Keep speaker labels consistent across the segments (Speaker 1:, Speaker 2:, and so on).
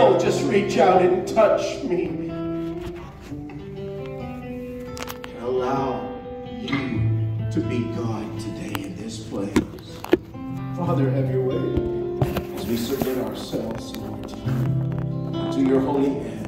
Speaker 1: just reach out and touch me and allow you to be God today in this place. Father, have your way as we submit ourselves, Lord, to your holy hand.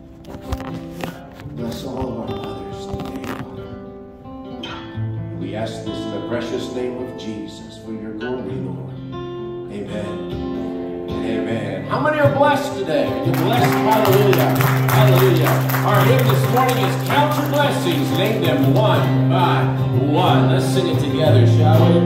Speaker 1: Bless all of our mothers today, Father. We ask this in the precious name of Jesus for your glory, Lord. Amen. Amen. How many are blessed today? You're blessed. Hallelujah. Hallelujah. Our hymn this morning is Count Your Blessings. Name them one by one. Let's sing it together, shall we?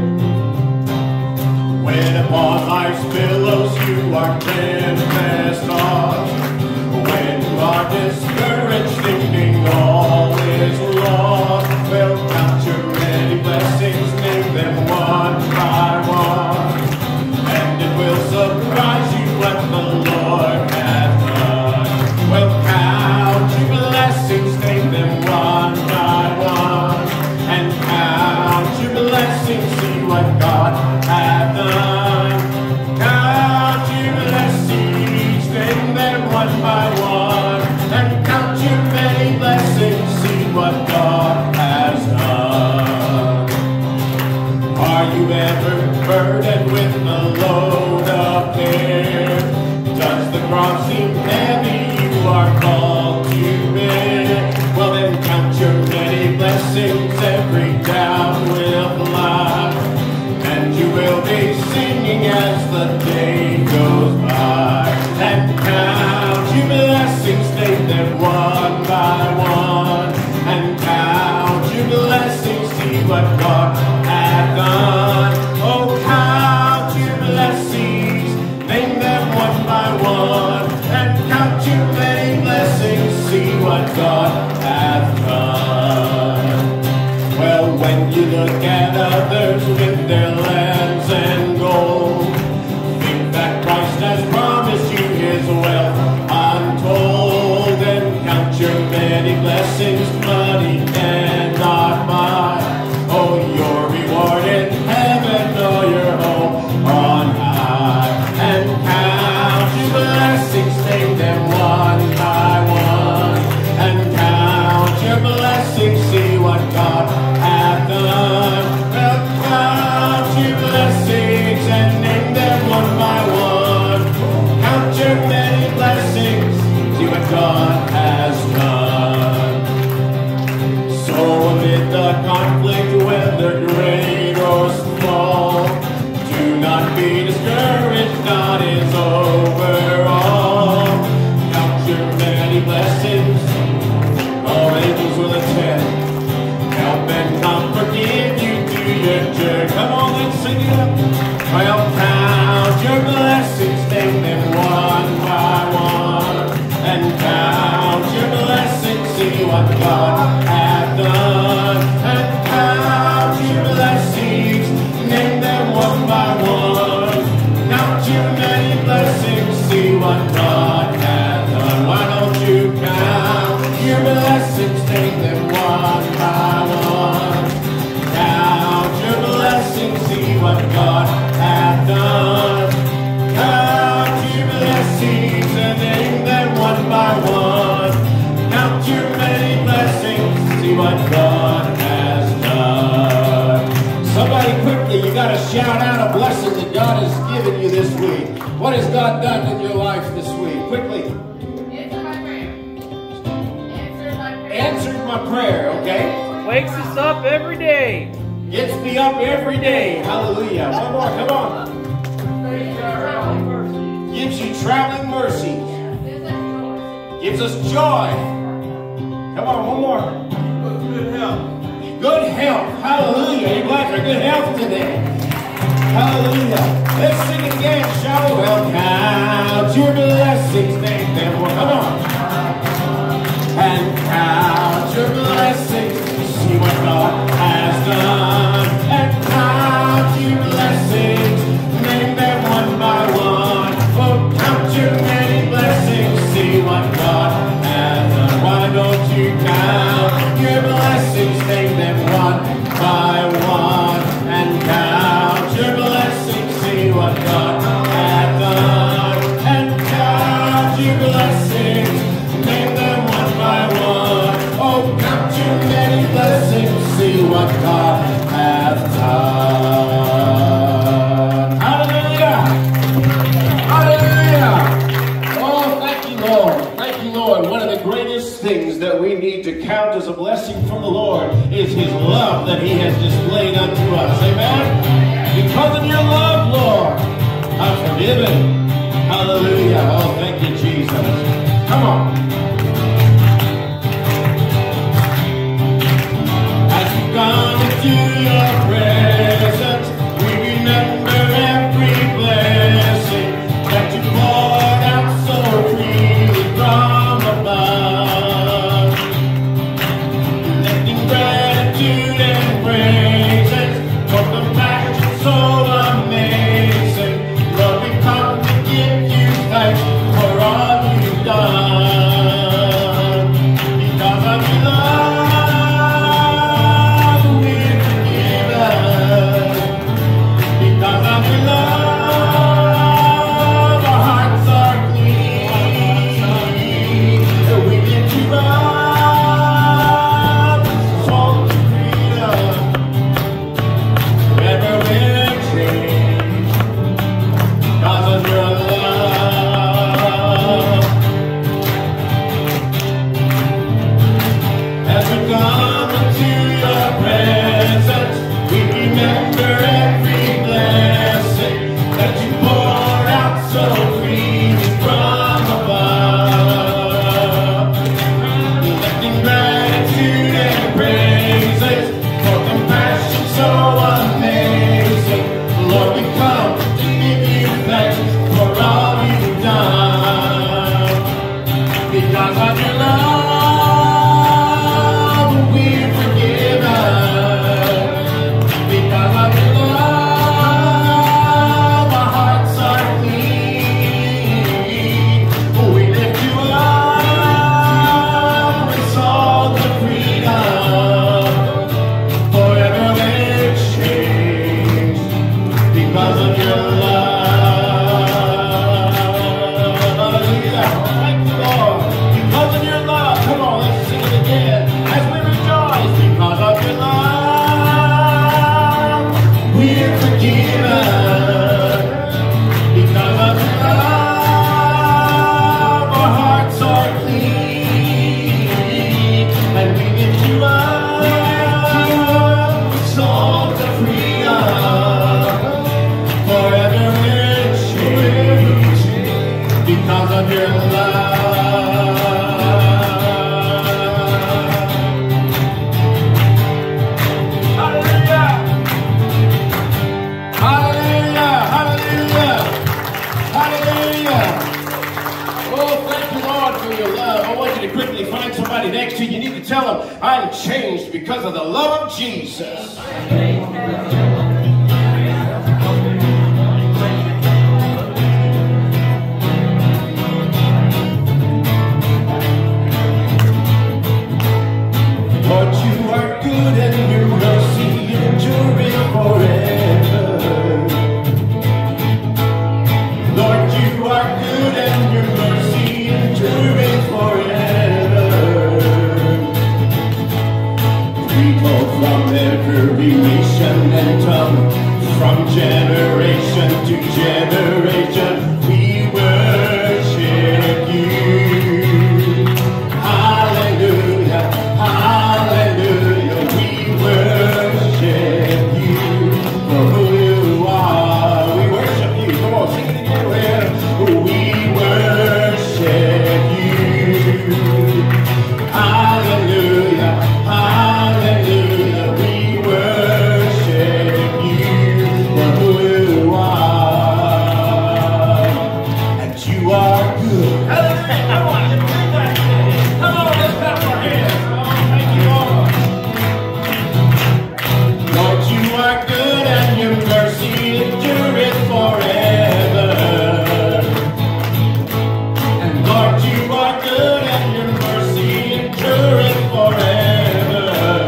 Speaker 1: When upon life's billows you are tempest off, when you are discouraged thinking all is lost, well, count your many blessings. Name them one by one. And it will surprise you what the Lord has done. Well, count your blessings, name them one by one. And count your blessings, see what God has done. Count your blessings, name them one by one. And count your many blessings, see what God has done. Are you ever burdened with the load of care? Does the cross seem heavy you are called to bear? Well, then count your many blessings, every doubt will fly, and you will be singing as the day goes by. And count your blessings, name them one by one. And count your blessings, see what God has done. Oh, count your blessings, name them one by one. And count your many blessings, see what God has done. Well, when you look at others with their lands and gold, think that Christ has promised you his wealth untold. And count your many blessings, money cannot buy. Oh, your reward in heaven, oh, your home on high. And count your blessings, name them one by one. And count your blessings, see what God hath done. Well, count your blessings and name them one by one. Count your many blessings, see what God has done. So amid the conflict, whether great or small, do not be discouraged, God is over all. Count your many blessings, all angels will attend, help and comfort, give you to your journey. Come on, let's sing it up. Well, count your blessings, name them one by one. And count your blessings, see what God hath done. And count your blessings, name them one by one. Count your many blessings, see what God hath done. Why don't you count your blessings, name them one by one. Count your blessings, see what God hath done. Count your blessings and name them one by one. Count your many blessings, see what God has done. Somebody quickly, you got to shout out a blessing that God has given you this week. What has God done in your life this week? Quickly.
Speaker 2: Answered my prayer. Answered my prayer.
Speaker 1: Answered my prayer, okay?
Speaker 3: Wakes us up every day.
Speaker 1: Gets me up every day. Hallelujah. One more, come on. Gives you traveling mercies. Gives us joy. Come on, one more.
Speaker 4: Good health.
Speaker 1: Good health. Hallelujah. You're glad for good health today. Hallelujah. Let's sing it again, shall we? Well, count your blessings, name them one. Come on. And count your blessings, see what God has done. And count your blessings, name them one by one. Oh, count your many blessings, see what God has done. Why don't you count your blessings, name them one by one. And count your blessings, see what God has done. And count your blessings, name them one by one. Oh, count your many blessings, see what God hath done. Hallelujah! Hallelujah! Oh, thank you, Lord. Thank you, Lord. One of the greatest things that we need to count as a blessing from the Lord is His love that He has displayed unto us. Amen? Because of your love, Lord, I'm forgiven. Hallelujah. Oh, thank you, Jesus. Come on. As we come into your presence, we remember every blessing that you poured out so freely from above. Lifting gratitude and praises for compassion so amazing. Lord, we come to give you thanks for all you've done. Because of your love, we're forgiven. Because of your love, our hearts are clean. We lift you up, soul to freedom. Forever we're changed because of your love. As we come into your presence, we remember every blessing that you poured out so freely from above. Lifting gratitude and praises for compassion so amazing. Lord, we come to give you thanks for all you've done. Because of your love, we're forgiven. Because of your love, our hearts are clean. We lift you up with songs of freedom. Forever we're changed because of your love. Hallelujah. Thank you, Lord. Because of your love. Come on, let's sing it again. As we rejoice because of your love, we're forgiven. Because of your love, our hearts are clean. And we lift you up with songs of freedom. Forever we're changed because of your love. Hallelujah! Hallelujah! Hallelujah! Hallelujah! Oh, thank you, Lord, for your love. I want you to quickly find somebody next to you. You need to tell them, I'm changed because of the love of Jesus. Lord, you are good and your mercy enduring forever. Lord, you are good and your mercy enduring forever. People from every nation and tongue, from generation to generation, we worship you. Hallelujah, hallelujah, we worship you for who you are. We worship you. Come on, sing it again. We worship you. Hallelujah, hallelujah, we worship you for who you are. And you are good. Hallelujah. Come on, let's bring that in. Come on, let's clap our hands. Oh, thank you, Lord. Lord, you are good and your mercy endureth forever. And Lord, you are good and your mercy endureth forever.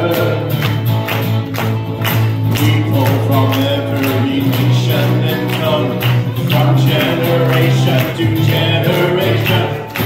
Speaker 1: People from every nation and tongue, from generation to generation,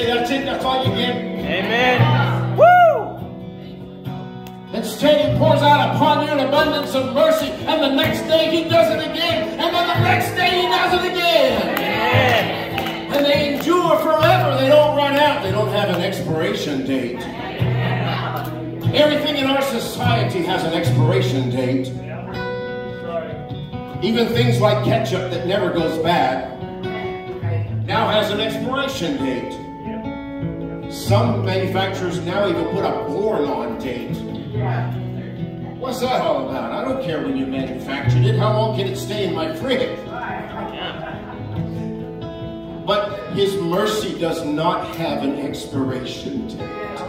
Speaker 1: say that's it, that's all you get?
Speaker 3: Amen. Woo!
Speaker 1: Instead, He pours out upon you an abundance of mercy, and the next day He does it again, and then the next day He does it again.
Speaker 3: Amen.
Speaker 1: And they endure forever. They don't run out. They don't have an expiration date. Everything in our society has an expiration date. Even things like ketchup that never goes bad now has an expiration date. Some manufacturers now even put a born on date. What's that all about? I don't care when you manufactured it. How long can it stay in my fridge? But His mercy does not have an expiration date.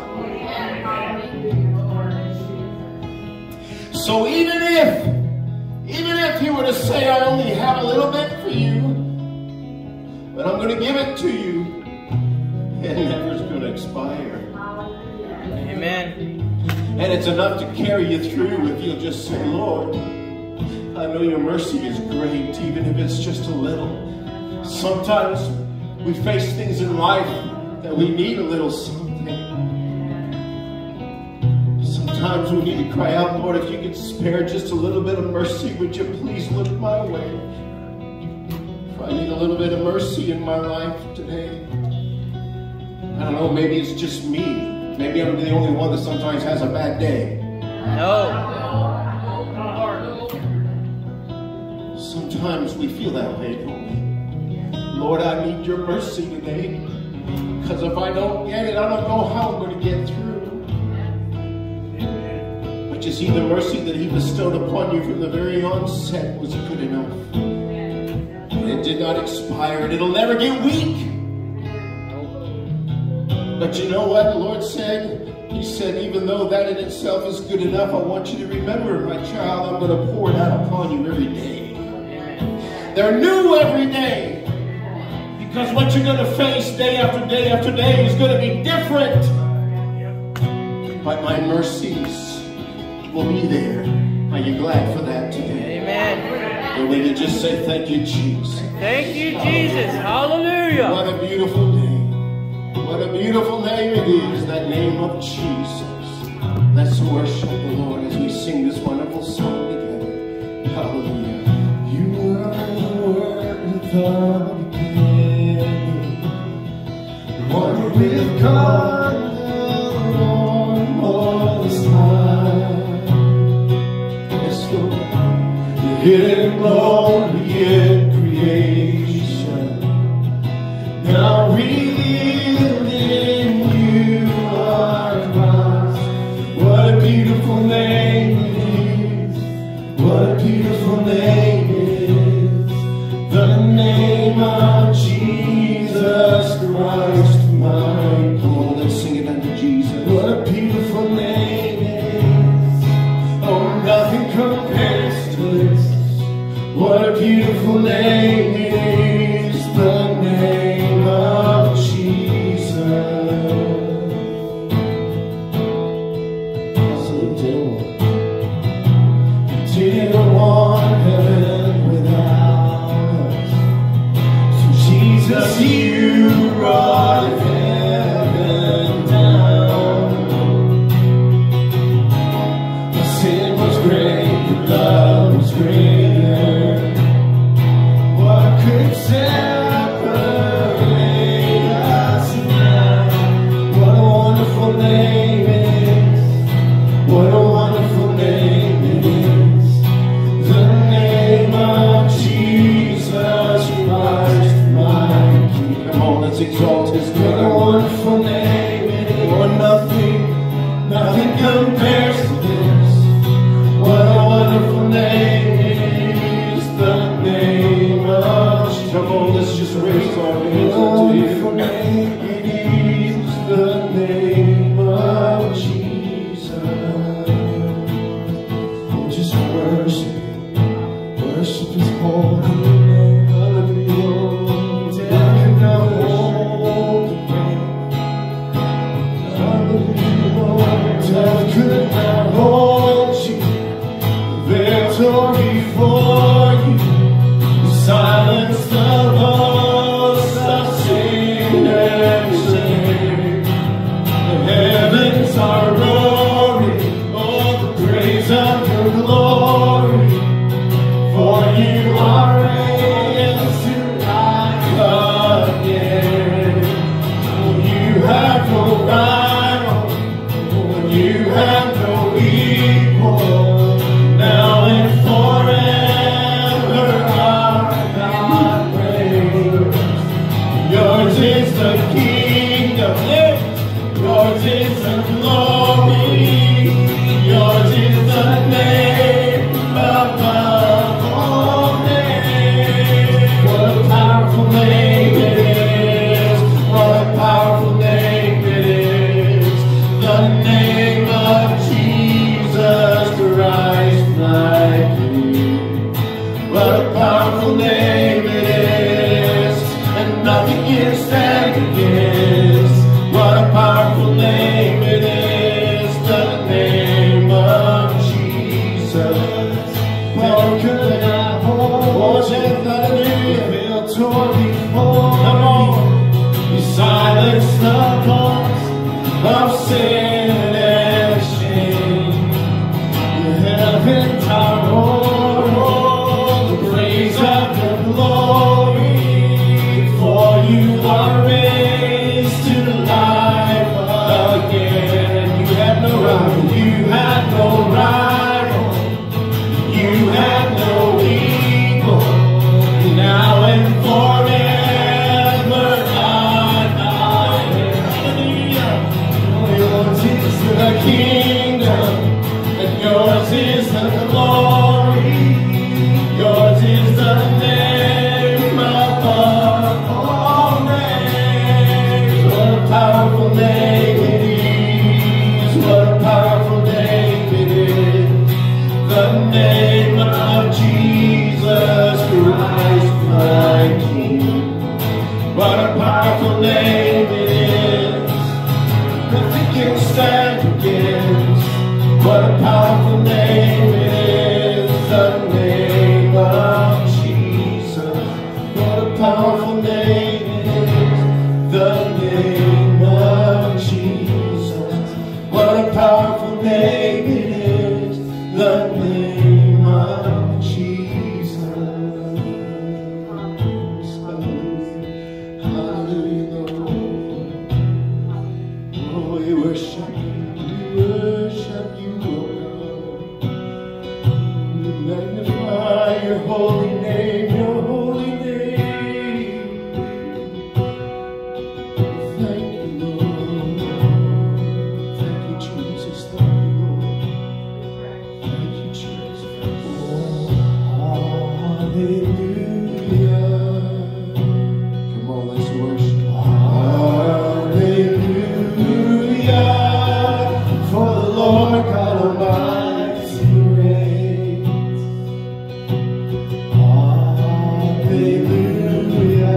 Speaker 1: So even if He were to say, I only have a little bit for you, but I'm going to give it to you, it never's going to expire.
Speaker 3: Amen.
Speaker 1: And it's enough to carry you through if you'll just say, Lord, I know your mercy is great, even if it's just a little. Sometimes we face things in life that we need a little something. Sometimes we need to cry out, Lord, if you could spare just a little bit of mercy, would you please look my way? If I need a little bit of mercy in my life today. I don't know, maybe it's just me. Maybe I'm the only one that sometimes has a bad day.
Speaker 3: No.
Speaker 1: Sometimes we feel that way, don't we? Lord, I need your mercy today. Because if I don't get it, I don't know how I'm going to get through. But you see, the mercy that He bestowed upon you from the very onset was good enough. And it did not expire, and it'll never get weak. But you know what the Lord said? He said, even though that in itself is good enough, I want you to remember, my child, I'm going to pour it out upon you every day. They're new every day. Because what you're going to face day after day after day is going to be different. But my mercies will be there. Are you glad for that today?
Speaker 3: Amen.
Speaker 1: And will you just say, thank you, Jesus.
Speaker 3: Thank you, Jesus. Hallelujah.
Speaker 1: What a beautiful name. What a beautiful name it is, that name of Jesus. Let's worship the Lord as we sing this wonderful song together. Hallelujah. You are the Word without beginning, one with God, the Lord Most High. Yes, Lord. The hidden glory in creation, now revealed in you are Christ. What a beautiful name it is. What a beautiful name it is. The name of Jesus Christ, my God. Let's sing it unto Jesus. What a beautiful name it is. Oh, nothing compares to this. What a beautiful name it is. The name of Jesus. You didn't want heaven without us. So Jesus, you brought heaven down. The sin was great, the love was greater. What could separate us now? What a wonderful name it is. What a wonderful name it is. The name of Jesus Christ, my King. Come on, let's exalt His name. What a wonderful name it is. Oh, nothing compares to this. What a wonderful name it is. The name of Jesus. Come on, let's just raise our hands unto Him. Wonderful name it is. The name of Jesus. Oh, just worship. Worship His holy name. Hallelujah. Death could not hold the grave. Hallelujah. Death could not hold you. The victory for you. Silence the voice of sin and shame. the bonds of sin and shame. The heavens are roaring, the praise of your glory, for you are raised to life again. You had no rival, you had no rival, you had no equal, now and forever. Yours is the kingdom, and yours is the glory. Yours is the name above all names. What a powerful name it is. What a powerful name it is. The name of Jesus Christ, my King. What a powerful name it is. Nothing can stand against. What a powerful name it is. The name of Jesus. What a powerful name it is. The name of Jesus. What a powerful name it is. The name of Jesus. Hallelujah, Lord. Oh, we worship you, oh God. We magnify your holy name, your holy name. Thank you, Lord. Thank you, Jesus. Thank you, Lord. Thank you, Jesus. Oh, hallelujah. Come on, let's worship. Hallelujah. For the Lord God Almighty reigns. Hallelujah.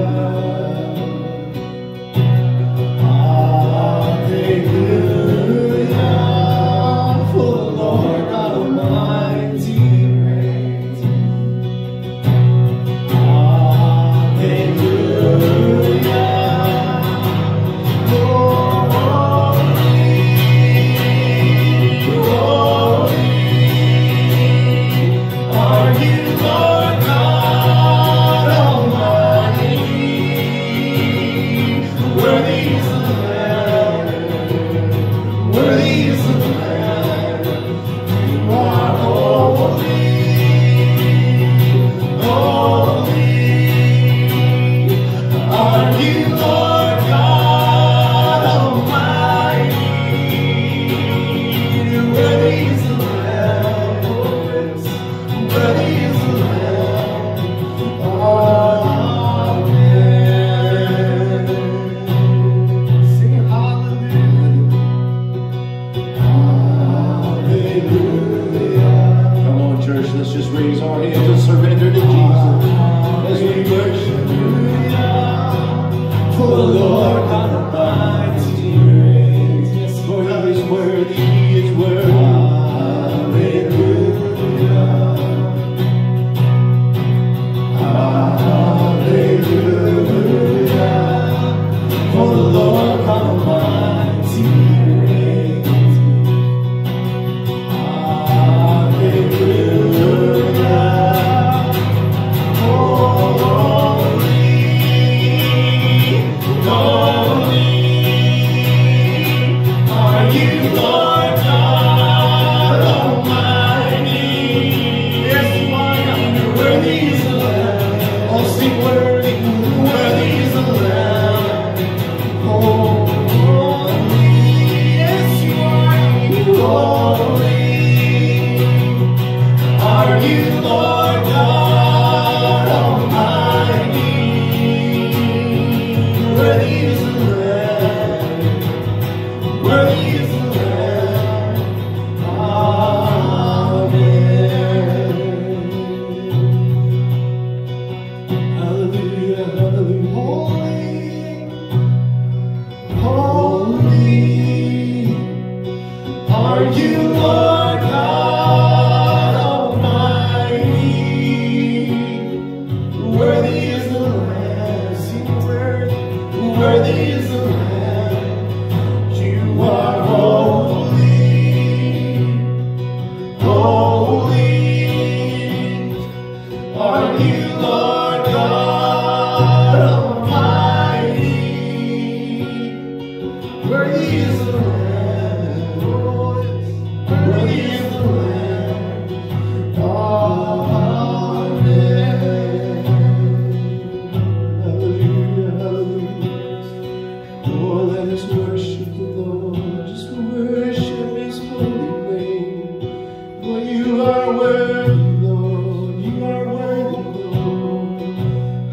Speaker 1: Hallelujah. For the Lord God Almighty reigns. Hallelujah. Are you Lord God Almighty? Worthy is the Lamb, worthy is the Lamb. You are holy, holy. Are you Lord God Almighty? Worthy is the Lamb, worthy is the Lamb. Amen. Sing hallelujah. Hallelujah. Come on, church, let's just raise our hands and surrender to Jesus as we worship. For the Lord God Almighty reigns. Yes, for He is worthy, He is worthy. Hallelujah. Hallelujah. For the Lord God Almighty reigns. Hallelujah. Holy, holy. Are you Lord God Almighty? Yes, you are. Worthy is the Lamb. Oh, sing worthy, worthy is the Lamb. Holy, yes, you are. Holy. Are you Lord God Almighty? Worthy is the Lamb. Worthy is the Lamb. Amen. Hallelujah, hallelujah.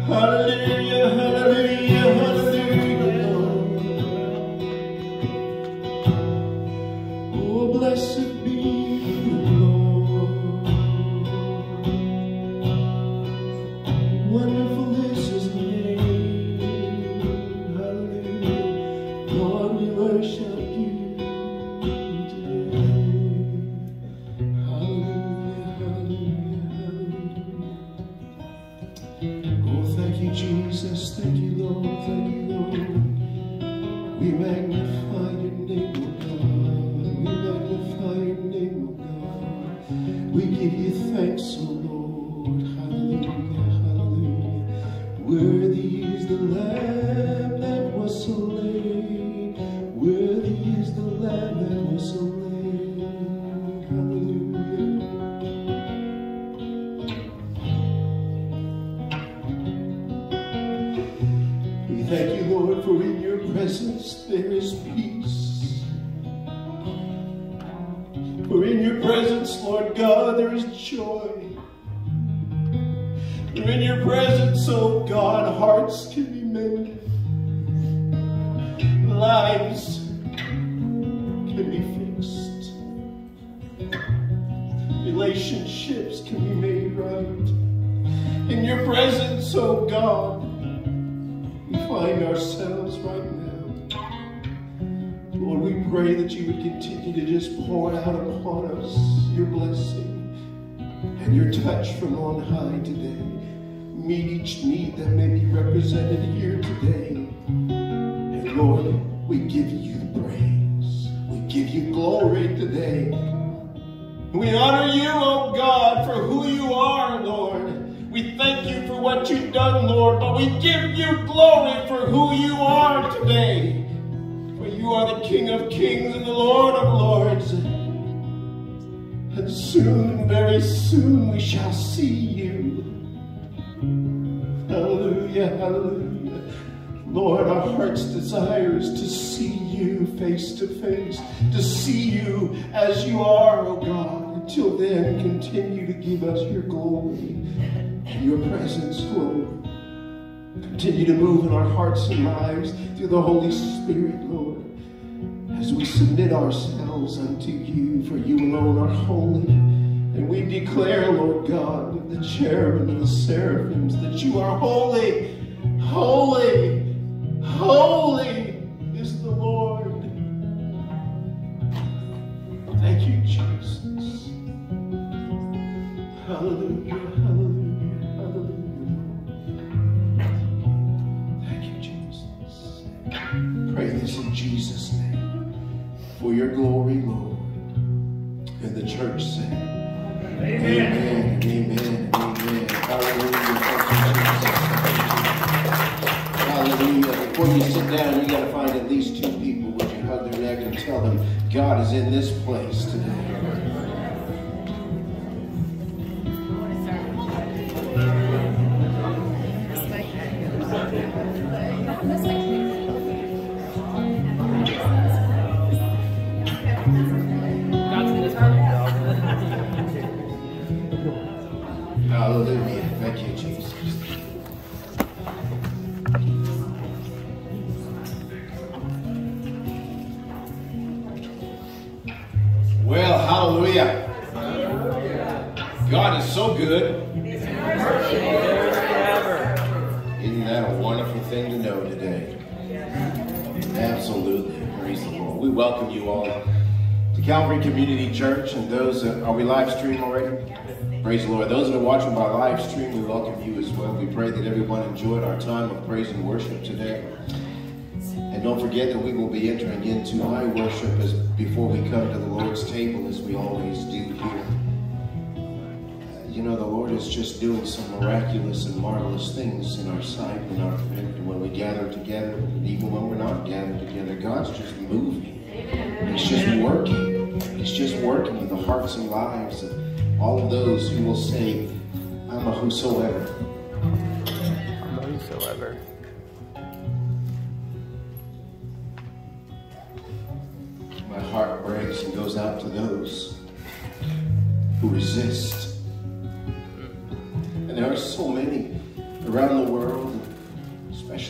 Speaker 1: Hallelujah, hallelujah, hallelujah, Lord. Oh, blessed be the Lord. Wonderful is his name. Hallelujah. Lord, we worship you today. Hallelujah, hallelujah, hallelujah. Oh, thank you, Jesus. Thank you, Lord. Thank you, Lord. We magnify your name, O God. We magnify your name, O God. We give you thanks, O Lord. Hallelujah, hallelujah. Worthy is the Lamb that was slain. Worthy is the Lamb that was slain. Hallelujah. We thank you, Lord, for in your presence there is peace. For in your presence, Lord God, there is joy. For in your presence, oh God, hearts can be mended. Lives can be fixed. Relationships can be made right. In your presence, oh God, we find ourselves right now. Lord, we pray that you would continue to just pour out upon us your blessing and your touch from on high today. Meet each need that may be represented here today. And Lord, we give you the praise. We give you glory today. We honor you, oh God, for who you are, Lord. We thank you for what you've done, Lord, but we give you glory for who you are today. For you are the King of Kings and the Lord of Lords. And soon, very soon, we shall see you. Hallelujah, hallelujah. Lord, our heart's desire is to see you face to face, to see you as you are, oh God. Until then, continue to give us your glory and your presence, Lord. Continue to move in our hearts and lives through the Holy Spirit, Lord, as we submit ourselves unto you, for you alone are holy. And we declare, Lord God, with the cherubim and the seraphims, that you are holy, holy, holy is the Lord. Thank you, Jesus. Hallelujah, hallelujah, hallelujah. Thank you, Jesus. Pray this in Jesus' name. For your glory, Lord. And the church say, amen, amen, amen. Hallelujah. Hallelujah. Before you sit down, you got to find at least two people. Would you hug their neck and tell them God is in this place today? Hallelujah. Thank you, Jesus. Well, hallelujah. God is so good. Isn't that a wonderful thing to know today? Absolutely. Praise the Lord. We welcome you all to Calvary Community Church, and those that, are we live stream already? Praise the Lord. Those that are watching by live stream, we welcome you as well. We pray that everyone enjoyed our time of praise and worship today. And don't forget that we will be entering into high worship as before we come to the Lord's table, as we always do here. You know, the Lord is just doing some miraculous and marvelous things in our sight and when we gather together, and even when we're not gathered together. God's just moving. He's just working. He's just working in the hearts and lives of all of those who will say, I'm a whosoever.
Speaker 3: I'm a whosoever.
Speaker 1: My heart breaks and goes out to those who resist. And there are so many around the world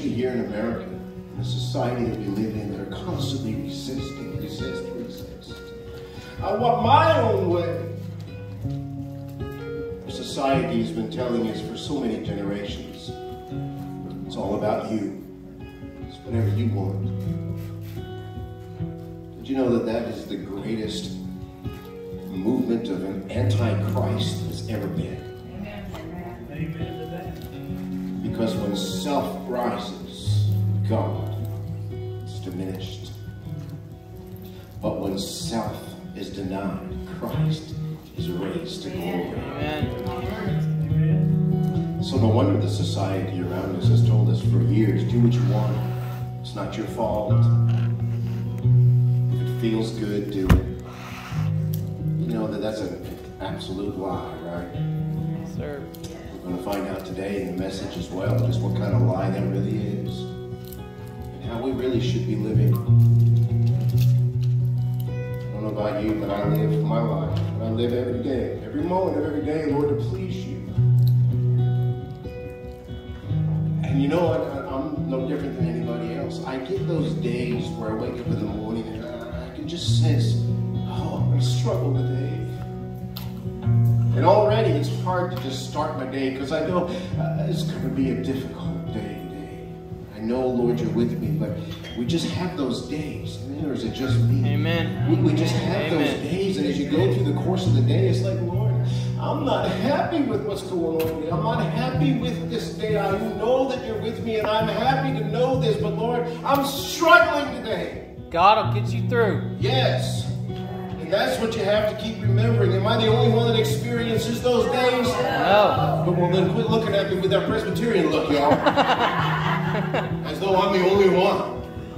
Speaker 1: especially here in America, in the society that we live in, that are constantly resisting, resist. I want my own way. The society has been telling us for so many generations, it's all about you. It's whatever you want. Did you know that that is the greatest movement of an antichrist that's ever been?
Speaker 4: Amen to that.
Speaker 1: Because when self rises, God is diminished. But when self is denied, Christ is raised to glory.
Speaker 3: Amen.
Speaker 1: So no wonder the society around us has told us for years, do what you want. It's not your fault. If it feels good, do it. You know that that's an absolute lie, right?
Speaker 3: Yes, sir.
Speaker 1: We're going to find out today in the message as well, just what kind of lie that really is. And how we really should be living. I don't know about you, but I live my life. I live every day, every moment of every day, Lord, to please you. And you know what? I'm no different than anybody else. I get those days where I wake up in the morning and I can just sense, oh, I'm going to struggle today. And already it's hard to just start my day because I know it's going to be a difficult day today. I know, Lord, you're with me, but we just have those days. Or is it just me?
Speaker 3: Amen.
Speaker 1: We just have those days, and as you go through the course of the day, it's like, Lord, I'm not happy with what's going on today. I'm not happy with this day. I know that you're with me, and I'm happy to know this, but Lord, I'm struggling today.
Speaker 3: God will get you through.
Speaker 1: Yes. And that's what you have to keep remembering. Am I the only one that experiences those days?
Speaker 3: No.
Speaker 1: But well, then quit looking at me with that Presbyterian look, y'all. As though I'm the only one.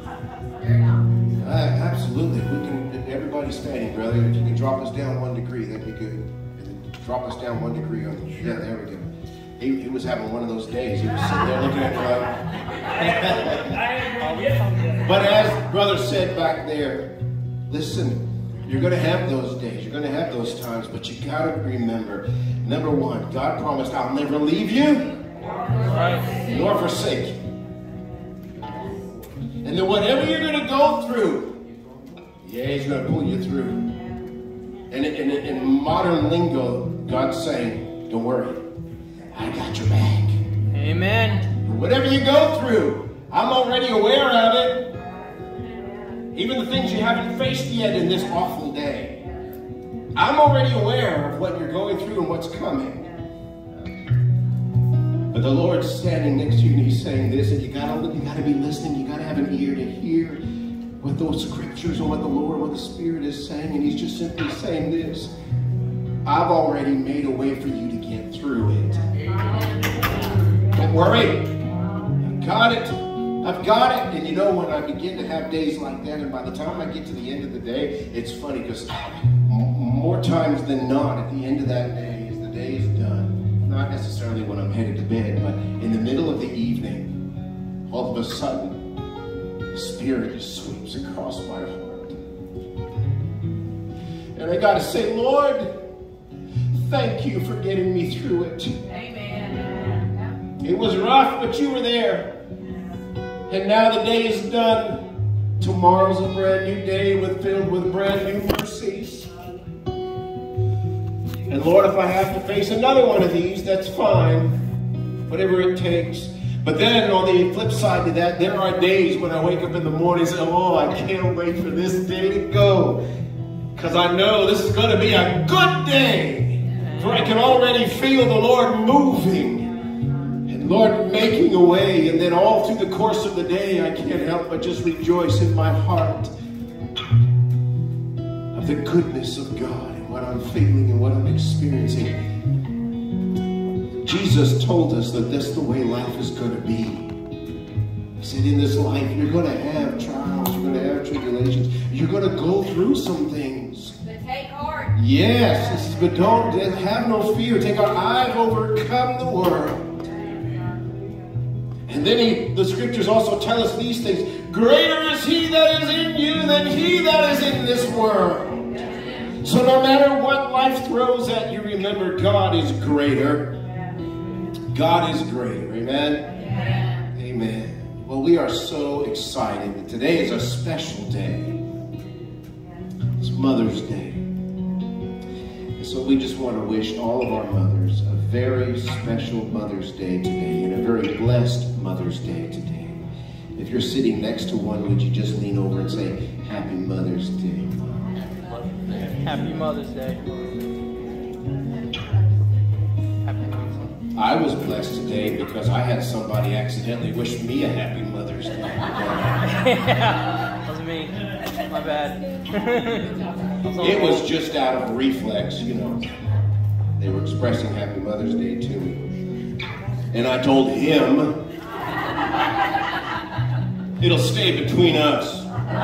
Speaker 1: Absolutely. We can. Everybody's standing, brother. If you can drop us down 1 degree, that'd be good. And drop us down 1 degree on the. Yeah, there we go. He was having one of those days. He was sitting there looking at me like. But as brother said back there, listen. You're going to have those days. You're going to have those times, but you got to remember. Number one, God promised, "I'll never leave you, nor forsake you." And then whatever you're going to go through, yeah, He's going to pull you through. And in modern lingo, God's saying, don't worry. I got your back.
Speaker 3: Amen.
Speaker 1: Whatever you go through, I'm already aware of it. Even the things you haven't faced yet in this awful day. I'm already aware of what you're going through and what's coming. But the Lord's standing next to you and He's saying this, and you gotta be listening. You gotta have an ear to hear what those scriptures and what the Lord, what the Spirit is saying. And He's just simply saying this: I've already made a way for you to get through it. Don't worry. I've got it. I've got it. And you know, when I begin to have days like that, and by the time I get to the end of the day, it's funny because more times than not, at the end of that day, as the day is done, not necessarily when I'm headed to bed, but in the middle of the evening, all of a sudden, the Spirit just sweeps across my heart. And I got to say, Lord, thank you for getting me through it.
Speaker 2: Amen.
Speaker 1: It was rough, but you were there. And now the day is done. Tomorrow's a brand new day filled with brand new mercies. And Lord, if I have to face another one of these, that's fine. Whatever it takes. But then on the flip side to that, there are days when I wake up in the morning and say, oh, I can't wait for this day to go. Because I know this is going to be a good day. For I can already feel the Lord moving. Lord, making a way, and then all through the course of the day, I can't help but just rejoice in my heart of the goodness of God and what I'm feeling and what I'm experiencing. Jesus told us that that's the way life is going to be. He said, in this life, you're going to have trials, you're going to have tribulations, you're going to go through some things.
Speaker 2: But take heart.
Speaker 1: Yes, but don't have no fear. Take heart. I've overcome the world. And then the scriptures also tell us these things. Greater is He that is in you than he that is in this world. So no matter what life throws at you, remember God is greater. God is greater. Amen? Amen. we are so excited that today is a special day. It's Mother's Day. And so we just want to wish all of our mothers a very special Mother's Day today and a very blessed Mother's Day today. If you're sitting next to one, would you just lean over and say, Happy Mother's Day?
Speaker 3: Happy Mother's Day.
Speaker 1: I was blessed today because I had somebody accidentally wish me a Happy Mother's Day.
Speaker 3: Yeah, that was me. My bad.
Speaker 1: It was just out of reflex, you know. They were expressing Happy Mother's Day to me. And I told him, it'll stay between us.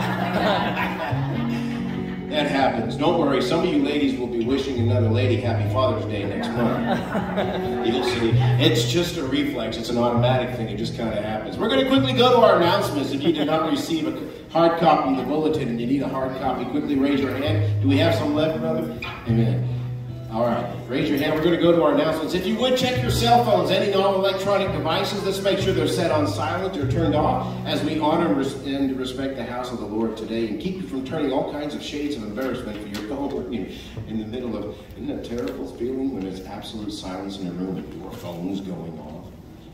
Speaker 1: That happens. Don't worry. Some of you ladies will be wishing another lady Happy Father's Day next month. You'll see. It's just a reflex. It's an automatic thing. It just kind of happens. We're going to quickly go to our announcements. If you did not receive a hard copy of the bulletin and you need a hard copy, quickly raise your hand. Do we have some left, brother? Amen. All right. Raise your hand. We're going to go to our announcements. If you would, check your cell phones, any non-electronic devices. Let's make sure they're set on silent or turned off as we honor and respect the house of the Lord today and keep you from turning all kinds of shades of embarrassment for your phone in the middle of, isn't that a terrible feeling when it's absolute silence in a room and your phone's going off?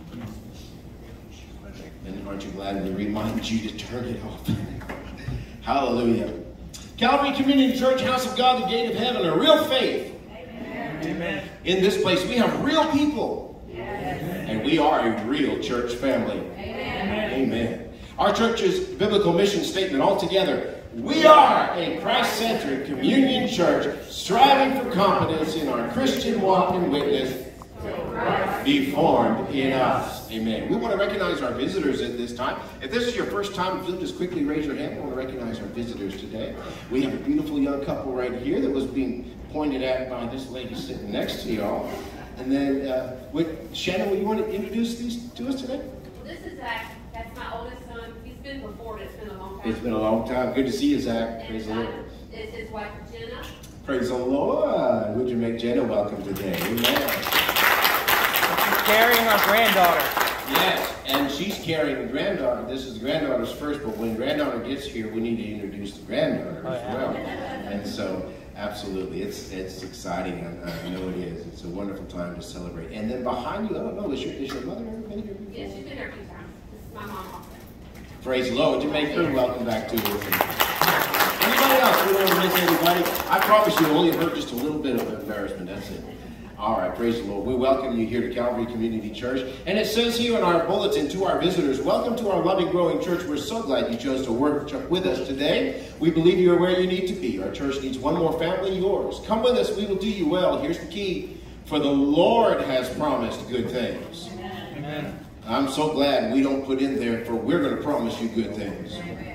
Speaker 1: And aren't you glad we reminded you to turn it off? Hallelujah. Calvary Community Church, House of God, the Gate of Heaven, a real faith.
Speaker 3: Amen.
Speaker 1: In this place, we have real people.
Speaker 2: Yes.
Speaker 1: And we are a real church family.
Speaker 2: Amen.
Speaker 1: Amen. Our church's biblical mission statement altogether, we are a Christ-centered communion church striving for competence in our Christian walk and witness be formed in us. Amen. We want to recognize our visitors at this time. If this is your first time, if you'll just quickly raise your hand, we want to recognize our visitors today. We have a beautiful young couple right here that was being pointed at by this lady sitting next to y'all. And then, Shannon, would you want to introduce these to us today?
Speaker 2: Well, this is Zach. That's my oldest son. He's been before, but it's been a long time.
Speaker 1: It's been a long time. Good to see you, Zach. Praise the Lord.
Speaker 2: It's his wife, Jenna.
Speaker 1: Praise the Lord. Would you make Jenna welcome today? Amen.
Speaker 3: Carrying our granddaughter.
Speaker 1: Yes, and she's carrying the granddaughter. This is the granddaughter's first, but when granddaughter gets here, we need to introduce the granddaughter as well. And so, absolutely, it's exciting. I know it is. It's a wonderful time to celebrate. And then behind you, I don't know, is your mother been here before?
Speaker 2: Yes, she's been here a few times. This is my mom also.
Speaker 1: Praise the Lord. Would you make her welcome back to us? Anybody else? We don't want to miss anybody. I promise you, only heard just a little bit of embarrassment. That's it. All right, praise the Lord. We welcome you here to Calvary Community Church. And it says here in our bulletin to our visitors, welcome to our loving, growing church. We're so glad you chose to work with us today. We believe you are where you need to be. Our church needs one more family, yours. Come with us. We will do you well. Here's the key. For the Lord has promised good things.
Speaker 3: Amen.
Speaker 1: I'm so glad we don't put in there for we're going to promise you good things.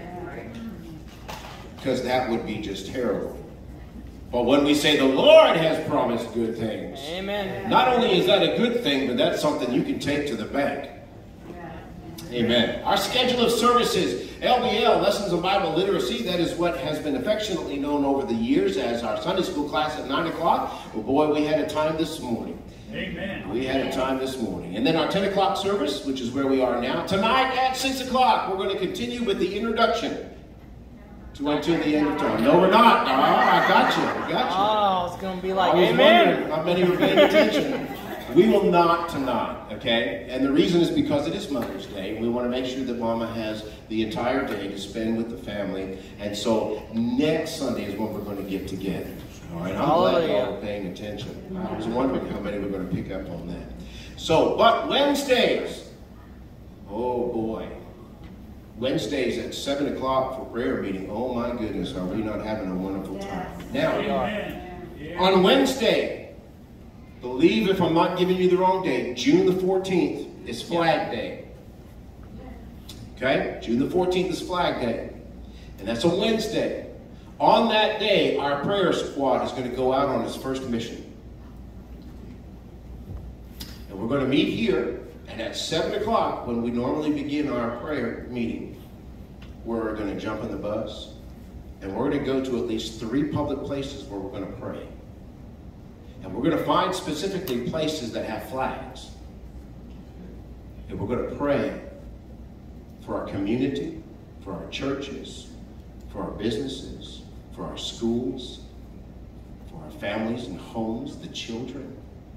Speaker 1: Because that would be just terrible. But when we say the Lord has promised good things,
Speaker 3: Amen.
Speaker 1: not only is that a good thing, but that's something you can take to the bank. Amen. Our schedule of services, LBL, Lessons of Bible Literacy, that is what has been affectionately known over the years as our Sunday school class at 9 o'clock. Well, boy, we had a time this morning.
Speaker 4: Amen.
Speaker 1: We had a time this morning. And then our 10 o'clock service, which is where we are now. Tonight at 6 o'clock, we're going to continue with the introduction to until the end of time. No, we're not. I got you.
Speaker 3: Oh, it's going to be like,
Speaker 1: I was
Speaker 3: amen.
Speaker 1: wondering how many were paying attention. We will not tonight, okay? And the reason is because it is Mother's Day. We want to make sure that Mama has the entire day to spend with the family. And so next Sunday is when we're going to get together. All right? I'm glad y'all are paying attention. I was wondering how many were going to pick up on that. So, but Wednesdays, oh boy. Wednesdays at 7 o'clock for prayer meeting. Oh my goodness, are we not having a wonderful time? Now, on Wednesday, believe if I'm not giving you the wrong date, June the 14th is Flag Day. Okay? June the 14th is Flag Day. And that's a Wednesday. On that day, our prayer squad is going to go out on its first mission. And we're going to meet here. And at 7 o'clock, when we normally begin our prayer meeting, we're going to jump in the bus, and we're going to go to at least 3 public places where we're going to pray. And we're going to find specifically places that have flags. And we're going to pray for our community, for our churches, for our businesses, for our schools, for our families and homes, the children.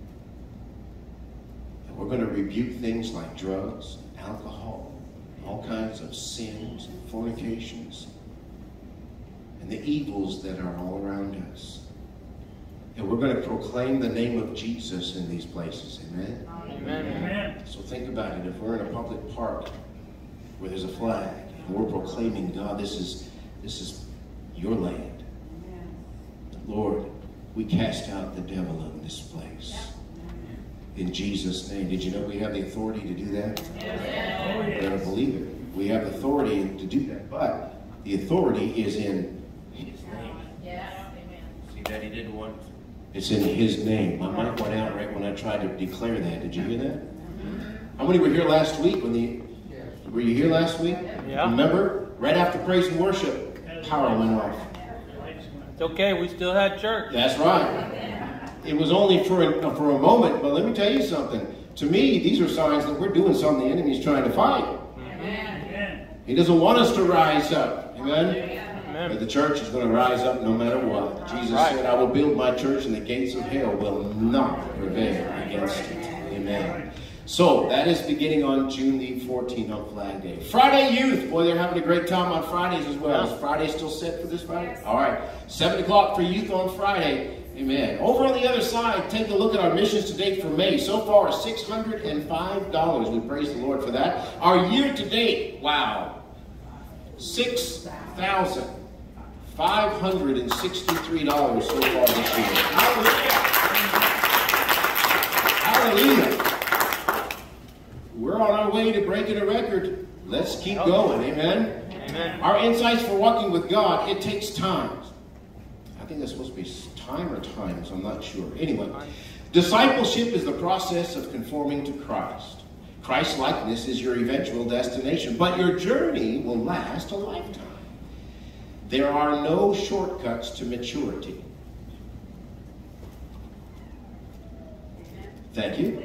Speaker 1: And we're going to rebuke things like drugs, alcohol, all kinds of sins and fornications, and the evils that are all around us. And we're going to proclaim the name of Jesus in these places. Amen?
Speaker 3: Amen.
Speaker 4: Amen.
Speaker 1: So think about it. If we're in a public park where there's a flag and we're proclaiming, God, this is your land. Lord, we cast out the devil in this place. In Jesus' name. Did you know we have the authority to do that?
Speaker 4: Yes.
Speaker 1: You better believe it. We have authority to do that. But the authority is in His name.
Speaker 2: Yes. Amen.
Speaker 1: See that he didn't want? It's in His name. My mic went out right when I tried to declare that. Did you hear that? How many were here last week? Were you here last week?
Speaker 3: Yeah.
Speaker 1: Remember? Right after praise and worship, power went off.
Speaker 3: It's okay, we still had church.
Speaker 1: That's right. It was only for a moment, but let me tell you something. To me, these are signs that we're doing something the enemy's trying to fight.
Speaker 4: Amen.
Speaker 1: He doesn't want us to rise up. Amen?
Speaker 3: Amen.
Speaker 1: But the church is going to rise up no matter what. Jesus said, I will build my church and the gates of hell will not prevail against it. Amen. So, that is beginning on June the 14th on Flag Day. Friday Youth. Boy, they're having a great time on Fridays as well. Is Friday still set for this Friday?
Speaker 2: Yes.
Speaker 1: All right. 7 o'clock for youth on Friday. Amen. Over on the other side, take a look at our missions to date for May. So far, $605. We praise the Lord for that. Our year to date, wow, $6,563 so far this year. Hallelujah. Hallelujah. We're on our way to breaking a record. Let's keep going. Amen.
Speaker 3: Amen.
Speaker 1: Our insights for walking with God, it takes time. I think that's supposed to be time or times. I'm not sure. Anyway, discipleship is the process of conforming to Christ. Christ-likeness is your eventual destination, but your journey will last a lifetime. There are no shortcuts to maturity. Thank you.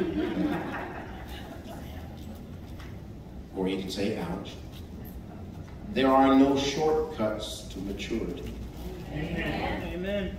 Speaker 1: Or you can say, ouch. There are no shortcuts to maturity.
Speaker 3: Amen.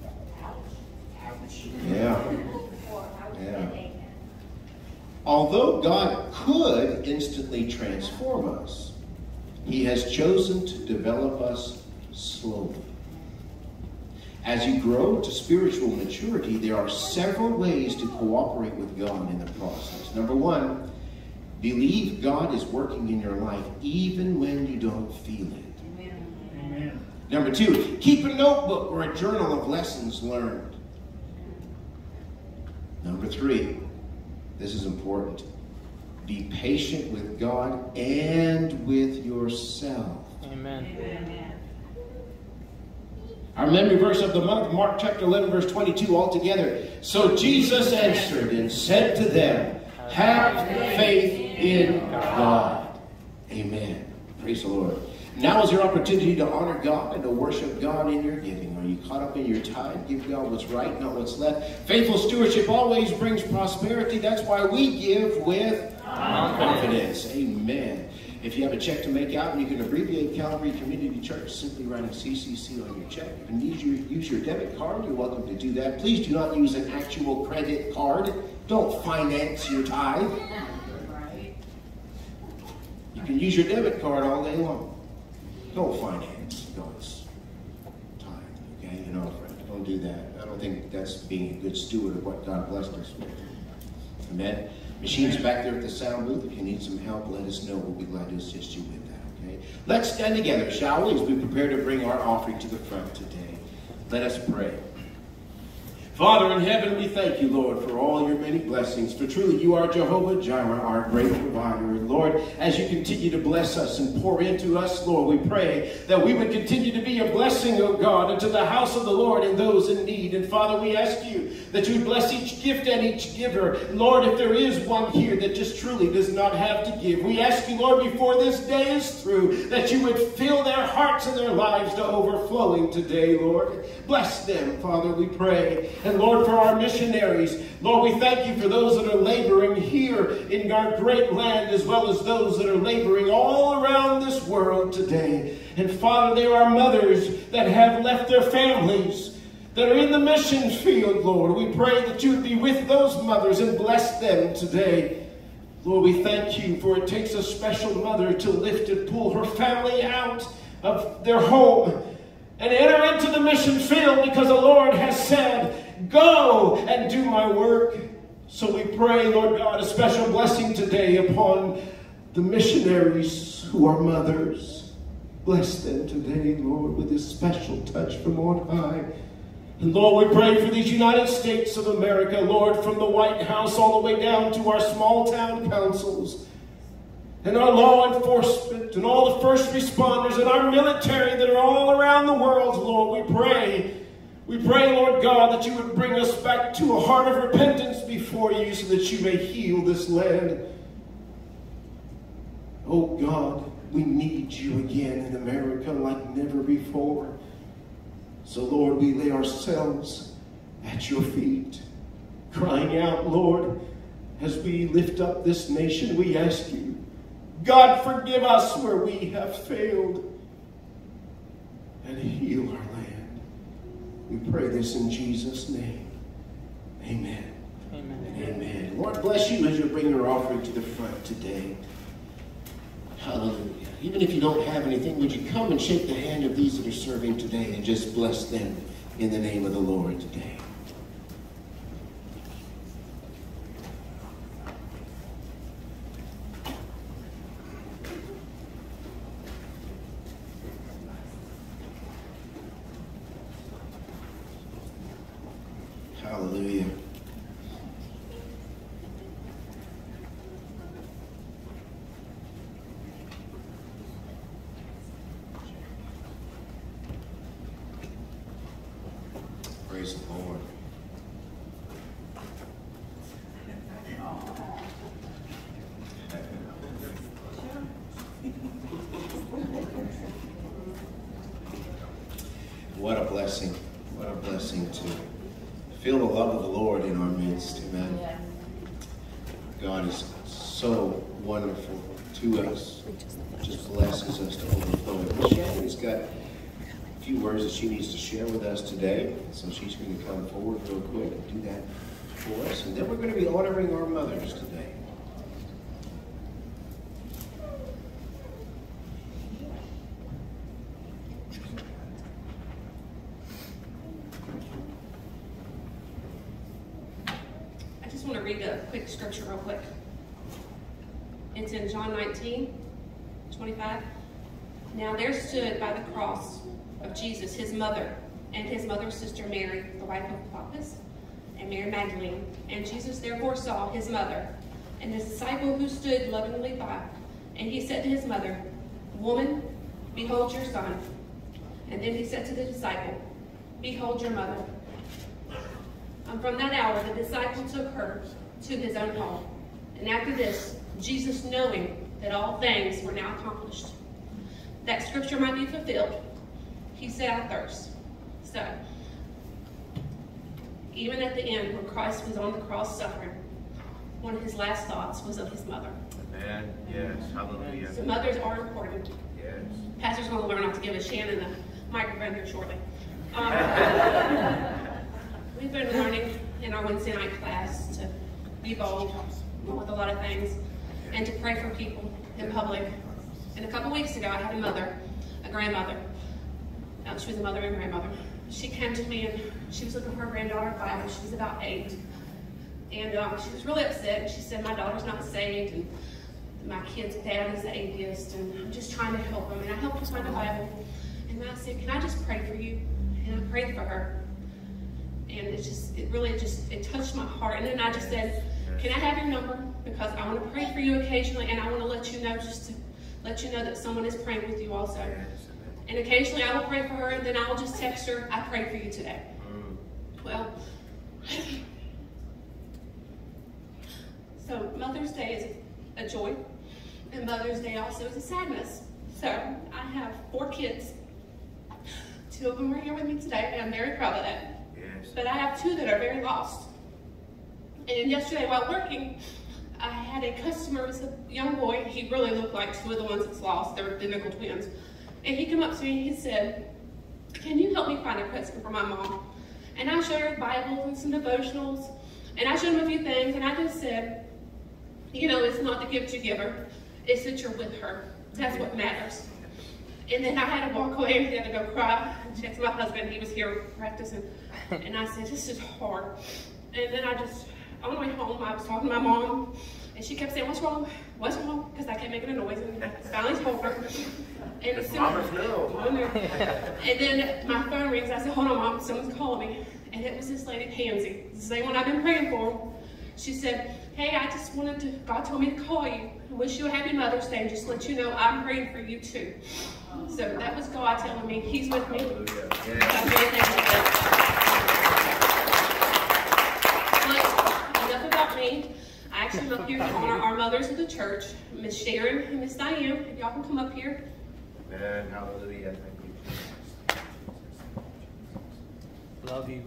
Speaker 1: Yeah. Yeah. Although God could instantly transform us, He has chosen to develop us slowly. As you grow to spiritual maturity, there are several ways to cooperate with God in the process. Number one, believe God is working in your life even when you don't feel it.
Speaker 4: Amen.
Speaker 1: Number two, keep a notebook or a journal of lessons learned. Number three, this is important. Be patient with God and with yourself.
Speaker 3: Amen.
Speaker 1: Our memory verse of the month, Mark chapter 11, verse 22, all together. So Jesus answered and said to them, have faith in God. Amen. Praise the Lord. Now is your opportunity to honor God and to worship God in your giving. Are you caught up in your tithe? Give God what's right, not what's left. Faithful stewardship always brings prosperity. That's why we give with confidence. Amen. If you have a check to make out and you can abbreviate Calvary Community Church, simply write a CCC on your check. You can use your debit card. You're welcome to do that. Please do not use an actual credit card. Don't finance your tithe. You can use your debit card all day long. Don't finance God's tithe. Okay? You know, don't do that. I don't think that's being a good steward of what God blessed us with. Amen. Machines back there at the sound booth. If you need some help, let us know. We'll be glad to assist you with that. Okay? Let's stand together, shall we, as we prepare to bring our offering to the front today. Let us pray. Father in heaven, we thank you, Lord, for all your many blessings. For truly you are Jehovah Jireh, our great provider. And Lord, as you continue to bless us and pour into us, Lord, we pray that we would continue to be a blessing, O God, into the house of the Lord and those in need. And Father, we ask you that you would bless each gift and each giver. Lord, if there is one here that just truly does not have to give, we ask you, Lord, before this day is through, that you would fill their hearts and their lives to overflowing today, Lord. Bless them, Father, we pray. And Lord, for our missionaries, Lord, we thank you for those that are laboring here in our great land, as well as those that are laboring all around this world today. And Father, there are mothers that have left their families, that are in the mission field, Lord. We pray that you would be with those mothers and bless them today. Lord, we thank you, for it takes a special mother to lift and pull her family out of their home and enter into the mission field, because the Lord has said, go and do my work. So we pray, Lord God, a special blessing today upon the missionaries who are mothers. Bless them today, Lord, with this special touch from on high. And Lord, we pray for these United States of America, Lord, from the White House all the way down to our small town councils, and our law enforcement, and all the first responders, and our military that are all around the world, Lord. We pray, Lord God, that you would bring us back to a heart of repentance before you, so that you may heal this land. Oh God, we need you again in America like never before. So Lord, we lay ourselves at your feet, crying out, Lord, as we lift up this nation, we ask you, God, forgive us where we have failed, and heal our land. We pray this in Jesus' name. Amen.
Speaker 3: Amen.
Speaker 1: Amen. Lord bless you as you bring your offering to the front today. Hallelujah. Even if you don't have anything, would you come and shake the hand of these that are serving today and just bless them in the name of the Lord today. Hallelujah. Praise the Lord. What a blessing. What a blessing to feel the love of the Lord in our midst. Amen. God is so wonderful to us. Just blesses us to overflow. Shannon's got a few words that she needs to share with us today. So she's going to come forward real quick and do that for us. And then we're going to be honoring our mothers today.
Speaker 2: I just want to read a quick scripture real quick. It's in John 19:25. Now there stood by the cross of Jesus his mother and his mother's sister Mary, the wife of Clopas, and Mary Magdalene. And Jesus therefore saw his mother and the disciple who stood lovingly by. And he said to his mother, Woman, behold your son. And then he said to the disciple, Behold your mother. And from that hour the disciple took her to his own home. And after this, Jesus, knowing that all things were now accomplished, that scripture might be fulfilled, he said, I thirst. So, even at the end, when Christ was on the cross suffering, one of his last thoughts was of his mother.
Speaker 5: Amen. Yes. Hallelujah.
Speaker 2: So mothers are important.
Speaker 5: Yes.
Speaker 2: Pastor's going to learn not to give a Shannon a microphone here shortly. We've been learning in our Wednesday night class to be bold with a lot of things and to pray for people in public. And a couple weeks ago, I had a grandmother. She was a mother and grandmother. She came to me and she was looking for her granddaughter Bible. She was about 8. And she was really upset. She said, my daughter's not saved and my kid's dad is an atheist and I'm just trying to help him. And I helped her find the Bible. And I said, can I just pray for you? And I prayed for her. And it touched my heart. And then I just said, can I have your number? Because I want to pray for you occasionally and I want to let you know, just to let you know that someone is praying with you also. And occasionally I will pray for her and then I will just text her, I prayed for you today. Well, So Mother's Day is a joy, and Mother's Day also is a sadness. So I have 4 kids. 2 of them are here with me today, and I'm very proud of that.
Speaker 5: Yes.
Speaker 2: But I have 2 that are very lost. And yesterday while working, I had a customer, it was a young boy. He really looked like 2 of the ones that's lost. They're identical twins. And he came up to me and he said, "Can you help me find a present for my mom?" And I showed her Bibles and some devotionals, and I showed him a few things, and I just said, you know, it's not the gift you give her, it's that you're with her. That's what matters. And then I had to walk away and had to go cry and text my husband. He was here practicing. And I said, this is hard. And then on the way home, I was talking to my mom, and she kept saying, what's wrong? What's wrong? Because I kept making a noise, and I finally told her. And as soon
Speaker 5: Mama's no.
Speaker 2: and then my phone rings. I said, hold on, Mom, someone's calling me. And it was this lady, Pansy, the same one I've been praying for. She said, hey, I just wanted to, God told me to call you and wish you a happy Mother's Day and just let you know I'm praying for you too. So that was God telling me He's with me.
Speaker 5: Hallelujah.
Speaker 2: So I'm very thankful for that. But enough about me. I actually am up here to honor our mothers of the church, Miss Sharon and Miss Diane. If y'all can come up here.
Speaker 5: Amen. Hallelujah. Thank you.
Speaker 3: Love you.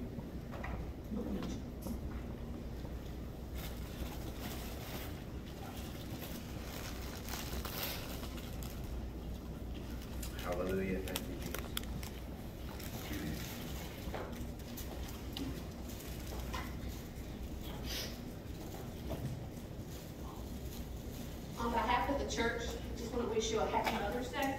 Speaker 5: Hallelujah. Thank you, Jesus.
Speaker 2: On behalf of the church, I just want to wish you a happy Mother's Day.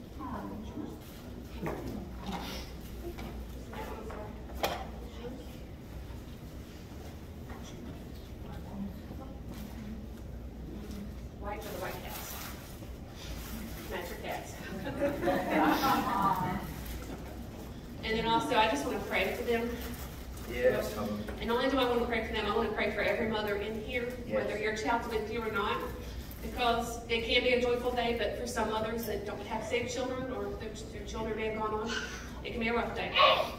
Speaker 2: White for the White Cats. Match your cats. And then also, I just want to pray for them.
Speaker 5: Yes. Hallelujah.
Speaker 2: And not only do I want to pray for them, I want to pray for every mother in here,
Speaker 5: Yes.
Speaker 2: whether your child's with you or not. Because it can be a joyful day, but for some mothers that don't have saved children, or their children may have gone on, it can be a rough day.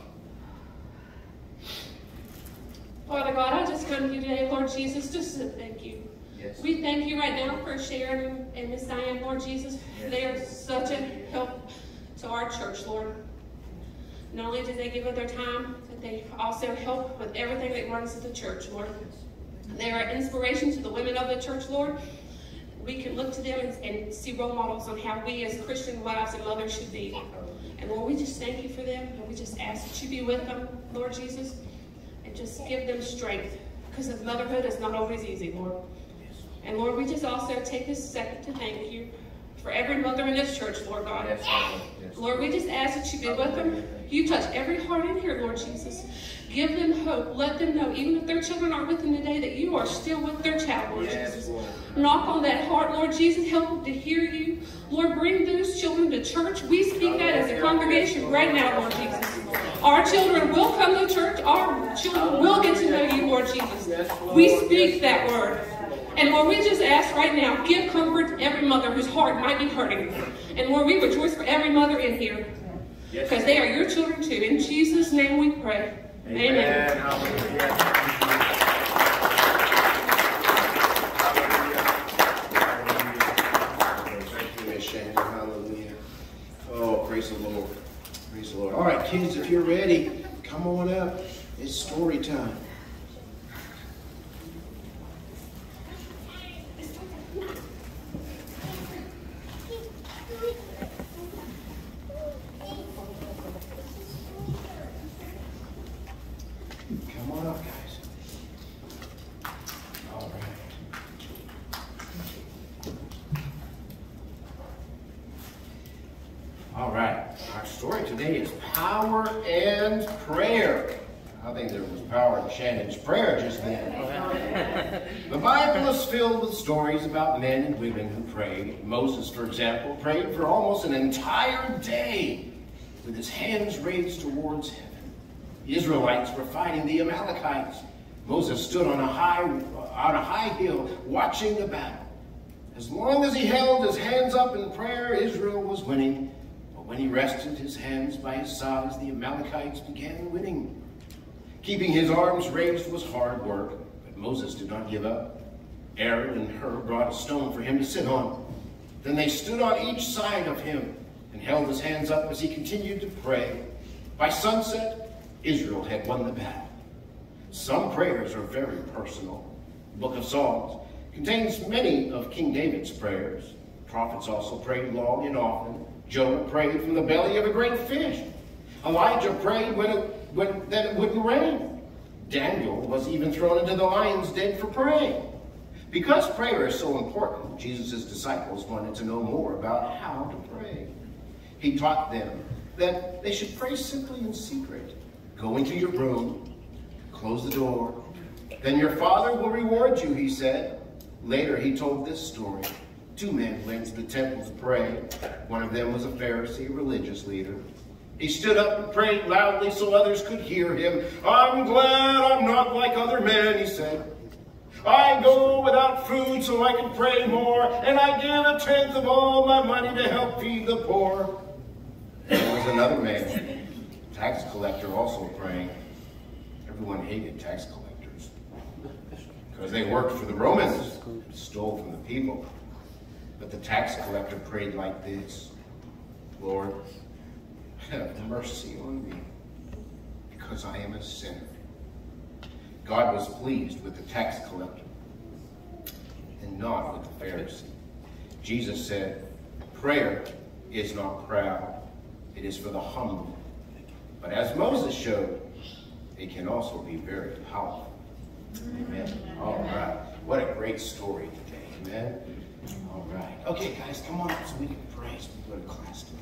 Speaker 2: Father God, I just come to you today, Lord Jesus, just to thank you.
Speaker 5: Yes.
Speaker 2: We thank you right now for Sharon and Miss Diane, Lord Jesus.
Speaker 5: Yes.
Speaker 2: They are such a help to our church, Lord. Not only do they give of their time, but they also help with everything that runs to the church, Lord. They are an inspiration to the women of the church, Lord. We can look to them and see role models on how we as Christian wives and mothers should be. And Lord, we just thank you for them, and we just ask that you be with them, Lord Jesus, and just give them strength, because motherhood is not always easy, Lord. And Lord, we just also take this second to thank you for every mother in this church, Lord God.
Speaker 5: Yes. Yes.
Speaker 2: Lord, we just ask that you be with them. You touch every heart in here, Lord Jesus. Give them hope. Let them know, even if their children aren't with them today, that you are still with their child, Lord
Speaker 5: Yes,
Speaker 2: Jesus.
Speaker 5: Lord.
Speaker 2: Knock on that heart, Lord Jesus. Help them to hear you. Lord, bring those children to church. We speak that as a congregation right now, Lord Jesus. Our children will come to church. Our children will get to know you, Lord Jesus. We speak that word. And Lord, we just ask right now, give comfort to every mother whose heart might be hurting. And Lord, we rejoice for every mother in here, because they are your children too. In Jesus' name we pray. Amen.
Speaker 5: Hallelujah.
Speaker 6: Thank you, Miss Shannon. Hallelujah. Oh, praise the Lord. Praise the Lord. All right, kids, if you're ready, come on up. It's story time. Come on up, guys. All right. All right. Our story today is power and prayer. I think there was power in Shannon's prayer just then. The Bible is filled with stories about men and women who prayed. Moses, for example, prayed for almost an entire day with his hands raised towards heaven. The Israelites were fighting the Amalekites. Moses stood on a high hill watching the battle. As long as he held his hands up in prayer, Israel was winning. But when he rested his hands by his sides, the Amalekites began winning. Keeping his arms raised was hard work, but Moses did not give up. Aaron and Hur brought a stone for him to sit on. Then they stood on each side of him and held his hands up as he continued to pray. By sunset, Israel had won the battle. Some prayers are very personal. The book of Psalms contains many of King David's prayers. Prophets also prayed long and often. Jonah prayed from the belly of a great fish. Elijah prayed that it wouldn't rain. Daniel was even thrown into the lion's den for praying. Because prayer is so important, Jesus' disciples wanted to know more about how to pray. He taught them that they should pray simply in secret. Go into your room, close the door, then your Father will reward you, he said. Later he told this story. 2 men went to the temple to pray. One of them was a Pharisee, a religious leader. He stood up and prayed loudly so others could hear him. I'm glad I'm not like other men, he said. I go without food so I can pray more, and I give 1/10 of all my money to help feed the poor. There was another man, tax collector, also praying. Everyone hated tax collectors because they worked for the Romans, stole from the people. But the tax collector prayed like this: Lord, have mercy on me, because I am a sinner. God was pleased with the tax collector and not with the Pharisee. Jesus said, prayer is not proud, it is for the humble. But as Moses showed, it can also be very powerful. Amen. All right. What a great story today. Amen. All right. Okay, guys, come on up so we can pray as we go to class today.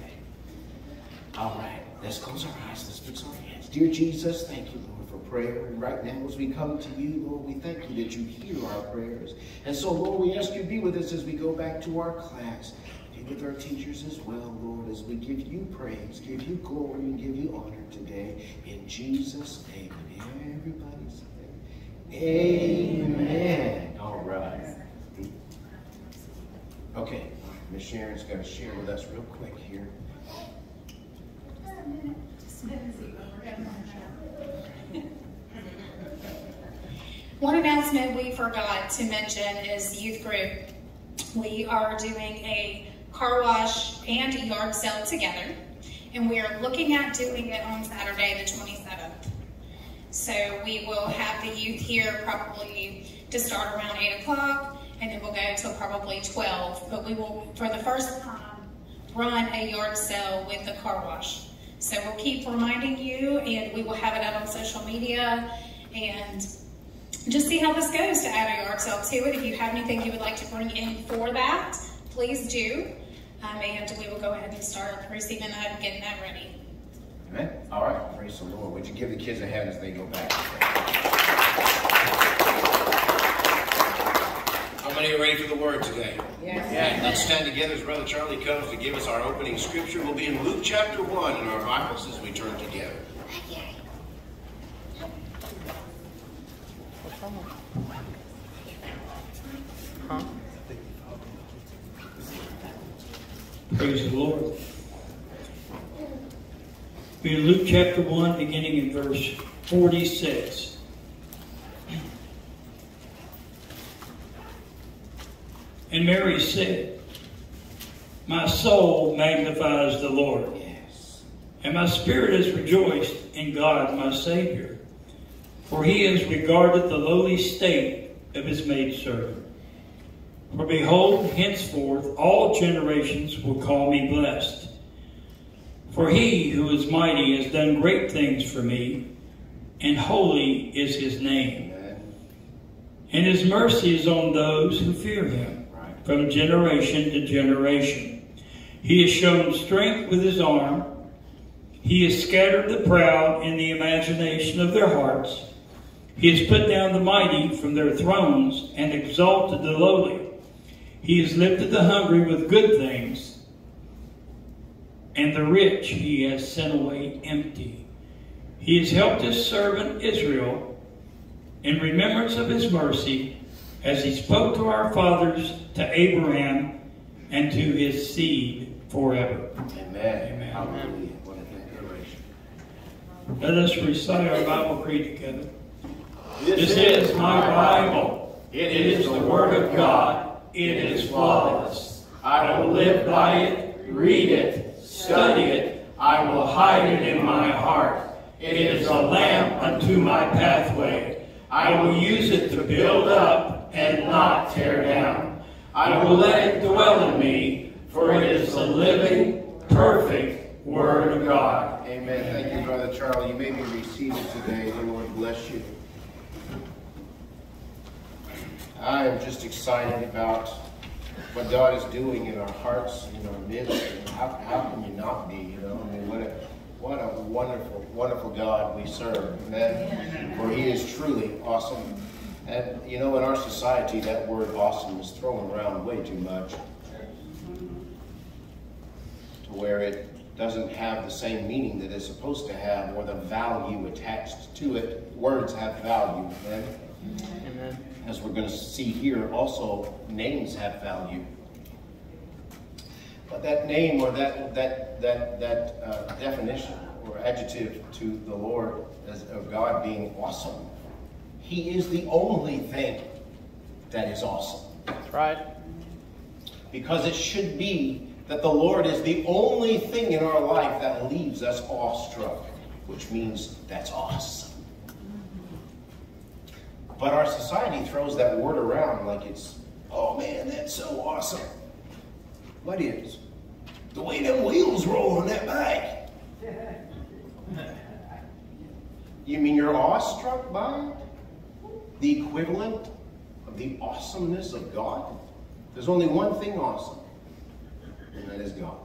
Speaker 6: All right. Let's close our eyes. Let's fix our hands. Dear Jesus, thank you, Lord, for prayer. And right now, as we come to you, Lord, we thank you that you hear our prayers. And so, Lord, we ask you to be with us as we go back to our class. Be with our teachers as well, Lord, as we give you praise, give you glory, and give you honor today. In Jesus' name. And everybody say, amen. All right. Okay. Miss Sharon's going to share with us real quick here.
Speaker 7: One announcement we forgot to mention is youth group. We are doing a car wash and a yard sale together, and we are looking at doing it on Saturday the 27th. So we will have the youth here probably to start around 8 o'clock, and then we'll go until probably 12. But we will, for the first time, run a yard sale with the car wash. So we'll keep reminding you, and we will have it out on social media, and just see how this goes to add a yard sale to it. If you have anything you would like to bring in for that, please do. And we will go ahead and start receiving that and getting that ready.
Speaker 6: Amen. All right. Praise the Lord. Would you give the kids a hand as they go back? How many are ready for the word today?
Speaker 7: Yes.
Speaker 6: Yeah. Let's stand together as Brother Charlie comes to give us our opening scripture. We'll be in Luke chapter 1 in our Bibles as we turn together.
Speaker 4: Praise the Lord. We're in Luke chapter 1, beginning in verse 46. And Mary said, my soul magnifies the Lord, and my spirit is rejoiced in God my Savior, for he has regarded the lowly state of his maidservant. For behold, henceforth all generations will call me blessed. For he who is mighty has done great things for me, and holy is his name. And his mercy is on those who fear him, from generation to generation. He has shown strength with his arm. He has scattered the proud in the imagination of their hearts. He has put down the mighty from their thrones and exalted the lowly. He has lifted the hungry with good things, and the rich he has sent away empty. He has helped his servant Israel in remembrance of his mercy, as he spoke to our fathers, to Abraham, and to his seed forever.
Speaker 6: Amen.
Speaker 4: Amen.
Speaker 6: Hallelujah. What a declaration.
Speaker 4: Let us recite our Bible creed together. This is my Bible. It is the Word of God. It is flawless. I will live by it, read it, study it. I will hide it in my heart. It is a lamp unto my pathway. I will use it to build up and not tear down. I will let it dwell in me, for it is the living, perfect Word of God.
Speaker 6: Amen. Thank you, Brother Charlie. You may be received today. The Lord bless you. I am just excited about what God is doing in our hearts, in our midst. And how can you not be? You know, I mean, what a wonderful, wonderful God we serve. Amen. For He is truly awesome. And you know, in our society, that word "awesome" is thrown around way too much, to where it doesn't have the same meaning that it's supposed to have, or the value attached to it. Words have value. Amen.
Speaker 3: Amen.
Speaker 6: As we're going to see here, also names have value. But that name, or that definition or adjective to the Lord as of God being awesome, He is the only thing that is awesome.
Speaker 3: That's right.
Speaker 6: Because it should be that the Lord is the only thing in our life that leaves us awestruck, which means that's awesome. But our society throws that word around like it's, oh man, that's so awesome. What is? The way them wheels roll on that bike. You mean you're awestruck by it? The equivalent of the awesomeness of God? There's only one thing awesome, and that is God.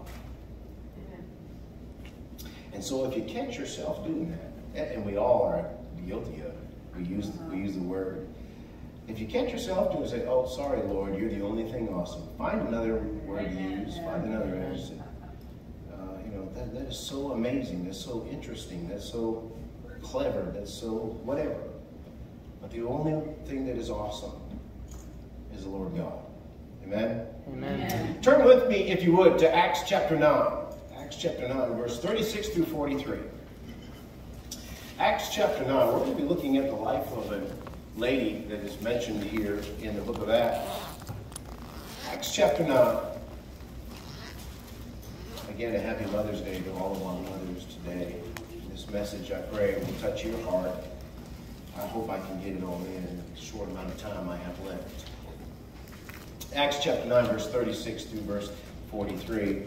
Speaker 6: And so if you catch yourself doing that, and we all are guilty of it, we use the word. If you catch yourself doing it, say, oh, sorry, Lord, you're the only thing awesome. Find another word to use. Find another adjective. You know, that is so amazing. That's so interesting. That's so clever. That's so whatever. But the only thing that is awesome is the Lord God. Amen?
Speaker 3: Amen.
Speaker 6: Turn with me, if you would, to Acts chapter 9. Acts chapter 9, verse 36 through 43. Acts chapter 9, we're going to be looking at the life of a lady that is mentioned here in the book of Acts. Acts chapter 9. Again, a happy Mother's Day to all of our mothers today. This message, I pray, will touch your heart. I hope I can get it all in the short amount of time I have left. Acts chapter 9, verse 36 through verse 43.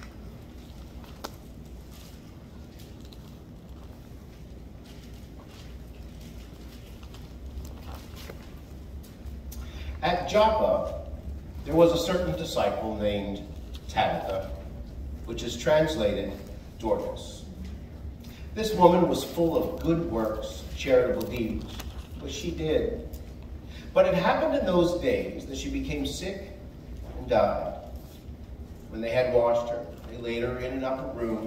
Speaker 6: At Joppa, there was a certain disciple named Tabitha, which is translated Dorcas. This woman was full of good works, charitable deeds, which she did. But it happened in those days that she became sick and died. When they had washed her, they laid her in an upper room.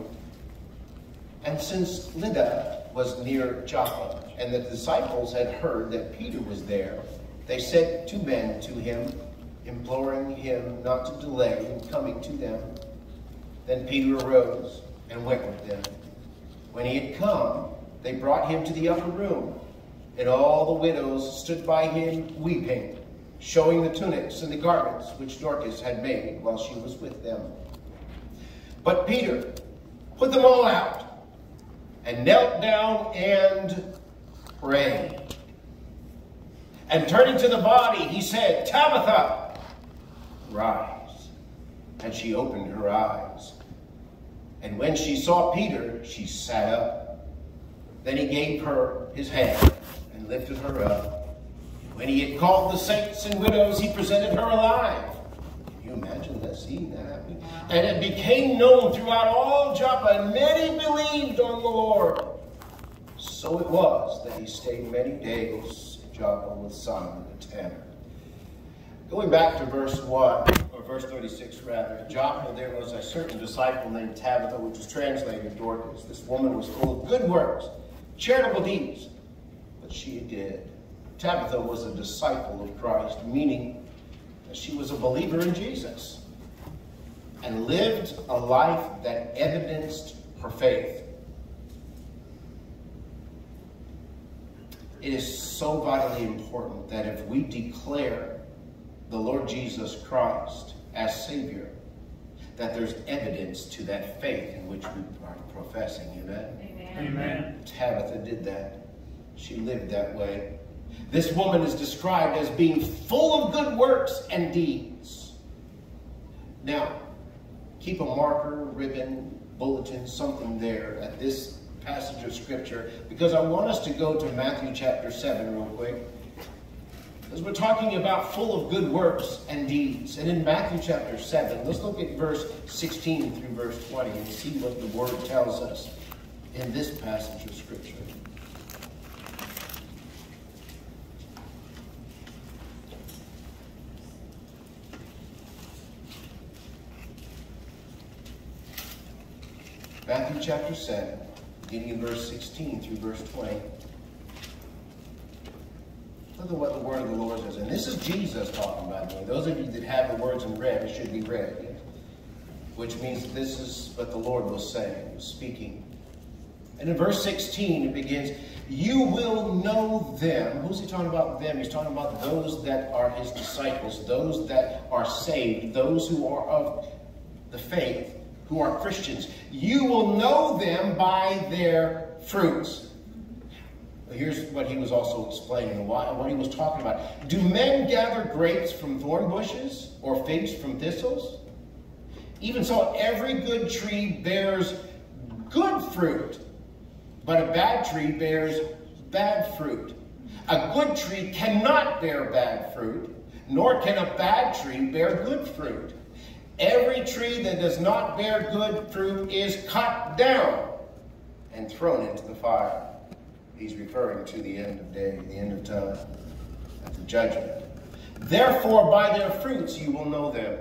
Speaker 6: And since Lydda was near Joppa, and the disciples had heard that Peter was there, they sent 2 men to him, imploring him not to delay in coming to them. Then Peter arose and went with them. When he had come, they brought him to the upper room, and all the widows stood by him weeping, showing the tunics and the garments which Dorcas had made while she was with them. But Peter put them all out, and knelt down and prayed. And turning to the body, he said, Tabitha, rise. And she opened her eyes. And when she saw Peter, she sat up. Then he gave her his hand and lifted her up. When he had called the saints and widows, he presented her alive. Can you imagine that, seeing that happening? And it became known throughout all Joppa, and many believed on the Lord. So it was that he stayed many days in Joppa with Simon the tanner. Going back to verse 1, or verse 36 rather, Joppa, there was a certain disciple named Tabitha, which is translated Dorcas. This woman was full of good works, charitable deeds, but she did. Tabitha was a disciple of Christ, meaning that she was a believer in Jesus and lived a life that evidenced her faith. it is so vitally important that if we declare the Lord Jesus Christ as Savior, that there's evidence to that faith in which we are professing. Amen?
Speaker 4: Amen.
Speaker 6: Tabitha did that. She lived that way. This woman is described as being full of good works and deeds. Now, keep a marker, ribbon, bulletin, something there at this passage of Scripture, because I want us to go to Matthew chapter 7 real quick. As we're talking about full of good works and deeds. And in Matthew chapter 7, let's look at verse 16 through verse 20 and see what the Word tells us in this passage of Scripture. Matthew chapter 7, beginning in verse 16 through verse 20. Look at what the word of the Lord says. And this is Jesus talking, by the way. Those of you that have the words in red, it should be read. Yes? Which means that this is what the Lord was saying, was speaking. And in verse 16, it begins, you will know them. Who's he talking about them? He's talking about those that are his disciples, those that are saved, those who are of the faith, who are Christians. You will know them by their fruits. Here's what he was also explaining, what he was talking about. Do men gather grapes from thorn bushes or figs from thistles? Even so, every good tree bears good fruit, but a bad tree bears bad fruit. A good tree cannot bear bad fruit, nor can a bad tree bear good fruit. Every tree that does not bear good fruit is cut down and thrown into the fire. He's referring to the end of day, the end of time, at the judgment. Therefore, by their fruits you will know them.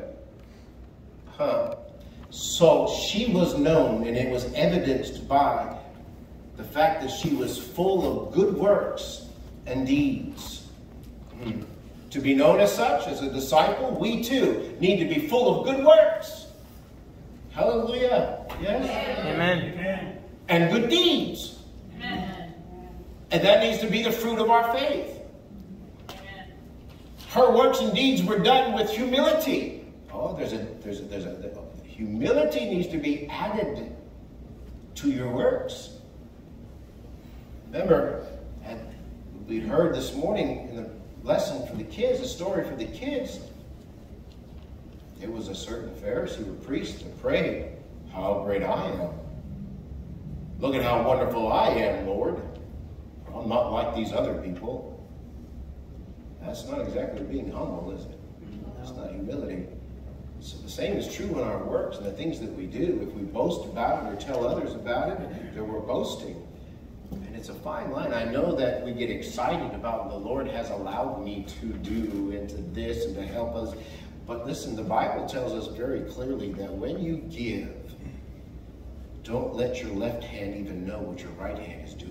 Speaker 6: So she was known, and it was evidenced by the fact that she was full of good works and deeds. To be known as such, as a disciple, we too need to be full of good works. Hallelujah. Yes?
Speaker 3: Amen.
Speaker 6: And good deeds. And that needs to be the fruit of our faith. Amen. Her works and deeds were done with humility. Oh, humility needs to be added to your works. Remember, we heard this morning in the lesson for the kids, a story for the kids. It was a certain Pharisee or priest that prayed, how great I am. Look at how wonderful I am, Lord. I'm not like these other people. That's not exactly being humble, is it? That's not humility. So the same is true in our works and the things that we do. If we boast about it or tell others about it, then we're boasting. And it's a fine line. I know that we get excited about what the Lord has allowed me to do and to this and to help us. But listen, the Bible tells us very clearly that when you give, don't let your left hand even know what your right hand is doing.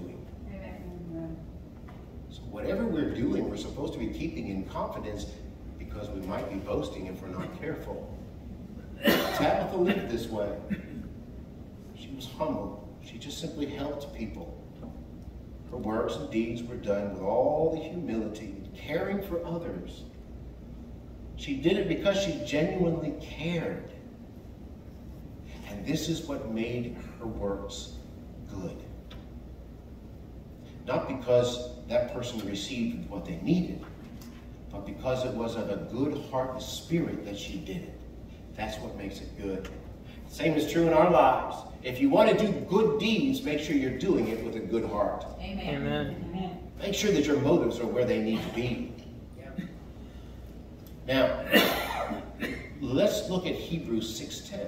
Speaker 6: So whatever we're doing, we're supposed to be keeping in confidence, because we might be boasting if we're not careful. Tabitha lived this way. She was humble. She just simply helped people. Her works and deeds were done with all the humility, caring for others. She did it because she genuinely cared. And this is what made her works good. Not because that person received what they needed, but because it was of a good heart and spirit that she did it. That's what makes it good. Same is true in our lives. If you want to do good deeds, make sure you're doing it with a good heart.
Speaker 3: Amen. Amen.
Speaker 6: Make sure that your motives are where they need to be. Now, let's look at Hebrews 6:10.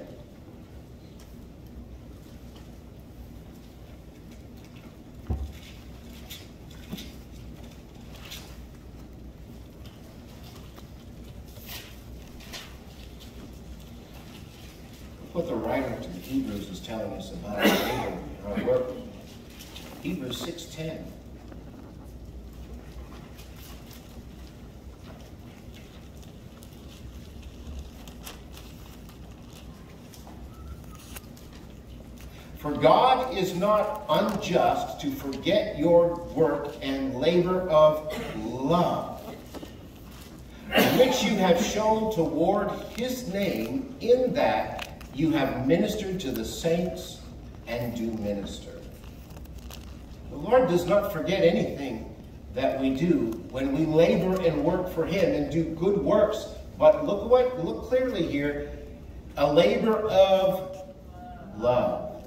Speaker 6: What the writer to the Hebrews is telling us about our work. Hebrews 6:10. For God is not unjust to forget your work and labor of love, which you have shown toward his name, in that you have ministered to the saints and do minister. The Lord does not forget anything that we do when we labor and work for him and do good works. But look clearly here, a labor of love,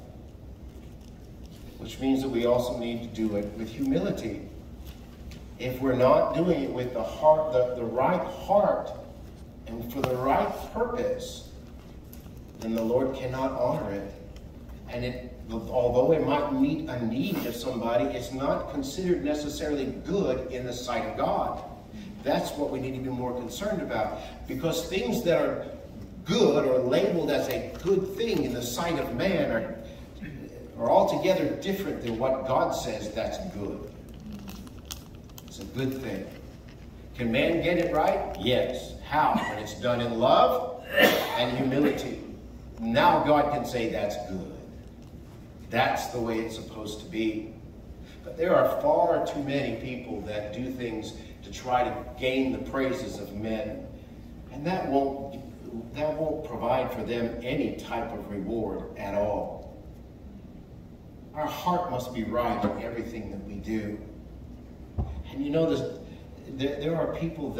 Speaker 6: which means that we also need to do it with humility. If we're not doing it with the heart, the right heart, and for the right purpose, then the Lord cannot honor it. And although it might meet a need of somebody, it's not considered necessarily good in the sight of God. That's what we need to be more concerned about. Because things that are good or labeled as a good thing in the sight of man are altogether different than what God says that's good. It's a good thing. Can man get it right? Yes. How? When it's done in love and humility. Now God can say that's good. That's the way it's supposed to be. But there are far too many people that do things to try to gain the praises of men. And that won't provide for them any type of reward at all. Our heart must be right in everything that we do. And you know, there are people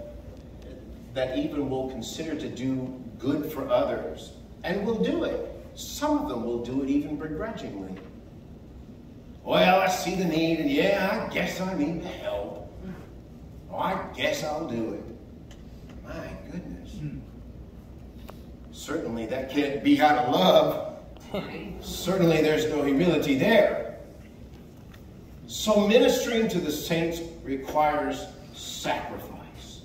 Speaker 6: that even will consider to do good for others and will do it. Some of them will do it even begrudgingly. Well, I see the need, and yeah, I guess I need the help. Oh, I guess I'll do it. My goodness. Certainly that can't be out of love. Certainly there's no humility there. So ministering to the saints requires sacrifice.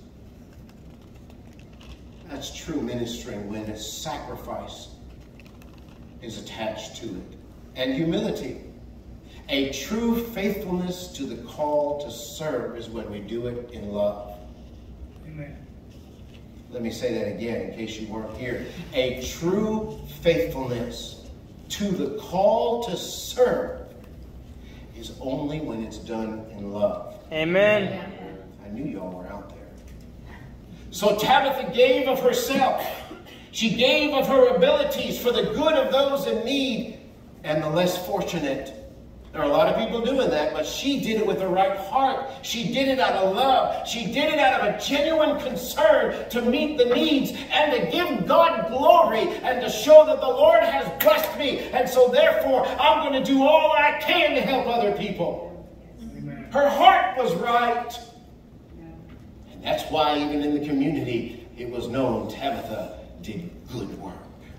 Speaker 6: That's true ministering when a sacrifice is attached to it. And humility. A true faithfulness to the call to serve is when we do it in love.
Speaker 4: Amen.
Speaker 6: Let me say that again in case you weren't here. A true faithfulness to the call to serve is only when it's done in love.
Speaker 3: Amen.
Speaker 6: I knew y'all were out there. So Tabitha gave of herself. She gave of her abilities for the good of those in need and the less fortunate. There are a lot of people doing that, but she did it with the right heart. She did it out of love. She did it out of a genuine concern to meet the needs and to give God glory and to show that the Lord has blessed me. And so therefore, I'm going to do all I can to help other people. Amen. Her heart was right. And that's why even in the community, it was known Tabitha did good work.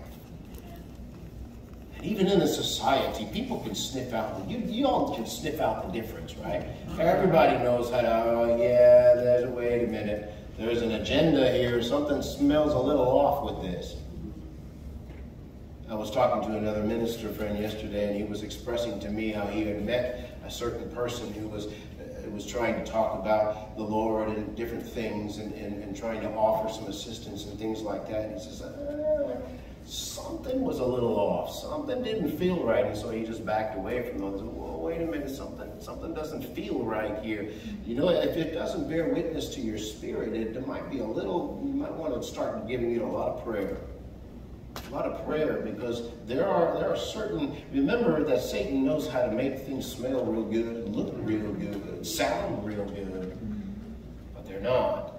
Speaker 6: And even in the society, people can sniff out, you all can sniff out the difference, right? Everybody knows how to, oh yeah, wait a minute, there's an agenda here, something smells a little off with this. I was talking to another minister friend yesterday, and he was expressing to me how he had met a certain person who was trying to talk about the Lord and different things and trying to offer some assistance and things like that. And he says, something was a little off. Something didn't feel right. And so he just backed away from those. Well, wait a minute, something doesn't feel right here. You know, if it doesn't bear witness to your spirit, it might be a little, you might want to start giving it a lot of prayer. A lot of prayer, because there are certain, remember that Satan knows how to make things smell real good, look real good, sound real good, but they're not.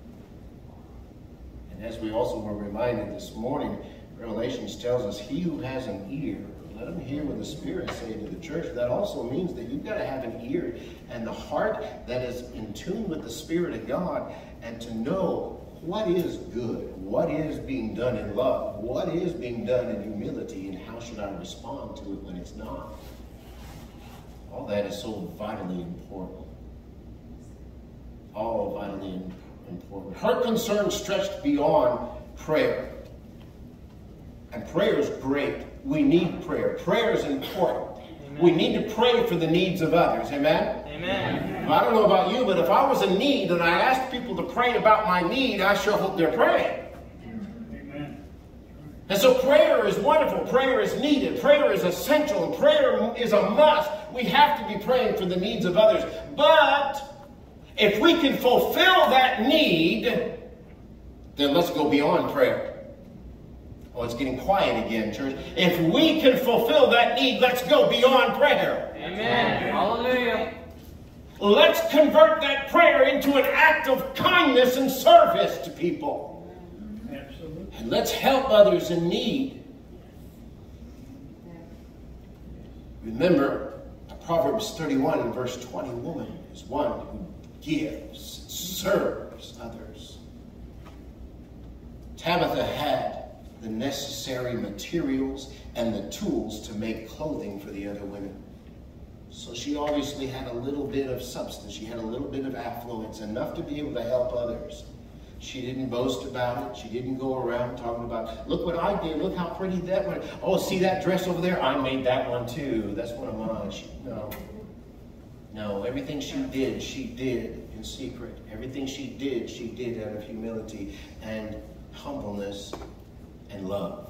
Speaker 6: And as we also were reminded this morning, Revelations tells us, he who has an ear, let him hear what the Spirit say to the church. That also means that you've got to have an ear and the heart that is in tune with the Spirit of God, and to know what is good, what is being done in love, what is being done in humility, and how should I respond to it when it's not. All that is so vitally important. All vitally important. Her concern stretched beyond prayer. And prayer is great. We need prayer. Prayer is important. Amen. We need to pray for the needs of others. Amen?
Speaker 3: Amen.
Speaker 6: Well, I don't know about you, but if I was in need and I asked people to pray about my need, I sure hope they're praying.
Speaker 4: Amen.
Speaker 6: And so prayer is wonderful. Prayer is needed. Prayer is essential. And prayer is a must. We have to be praying for the needs of others. But if we can fulfill that need, then let's go beyond prayer. Oh, it's getting quiet again, church. If we can fulfill that need, let's go beyond prayer.
Speaker 3: Amen. Hallelujah.
Speaker 6: Let's convert that prayer into an act of kindness and service to people.
Speaker 4: Absolutely.
Speaker 6: And let's help others in need. Remember, Proverbs 31 and verse 20, woman is one who gives, serves others. Tabitha had the necessary materials and the tools to make clothing for the other women. So she obviously had a little bit of substance. She had a little bit of affluence, enough to be able to help others. She didn't boast about it. She didn't go around talking about, look what I did, look how pretty that one. Oh, see that dress over there? I made that one too. That's one of mine. No, everything she did in secret. Everything she did out of humility and humbleness and love.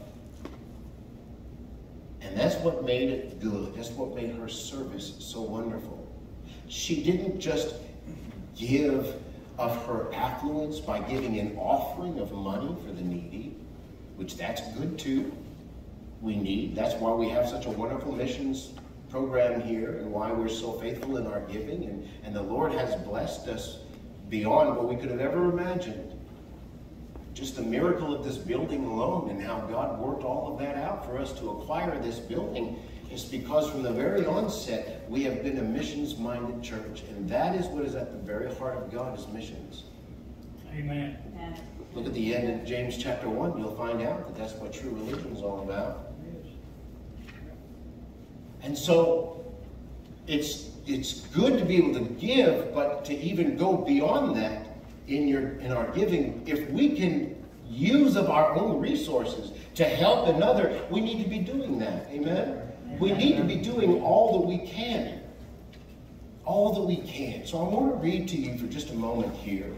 Speaker 6: And that's what made it good. That's what made her service so wonderful. She didn't just give of her affluence by giving an offering of money for the needy, which that's good too. We need. That's why we have such a wonderful missions program here and why we're so faithful in our giving. And the Lord has blessed us beyond what we could have ever imagined. Just the miracle of this building alone and how God worked all of that out for us to acquire this building is because from the very onset, we have been a missions-minded church. And that is what is at the very heart of God is missions.
Speaker 4: Amen.
Speaker 6: Look at the end of James chapter 1. You'll find out that that's what true religion is all about. And so it's good to be able to give, but to even go beyond that in our giving, if we can use of our own resources to help another, we need to be doing that. Amen? We need to be doing all that we can. All that we can. So I want to read to you for just a moment here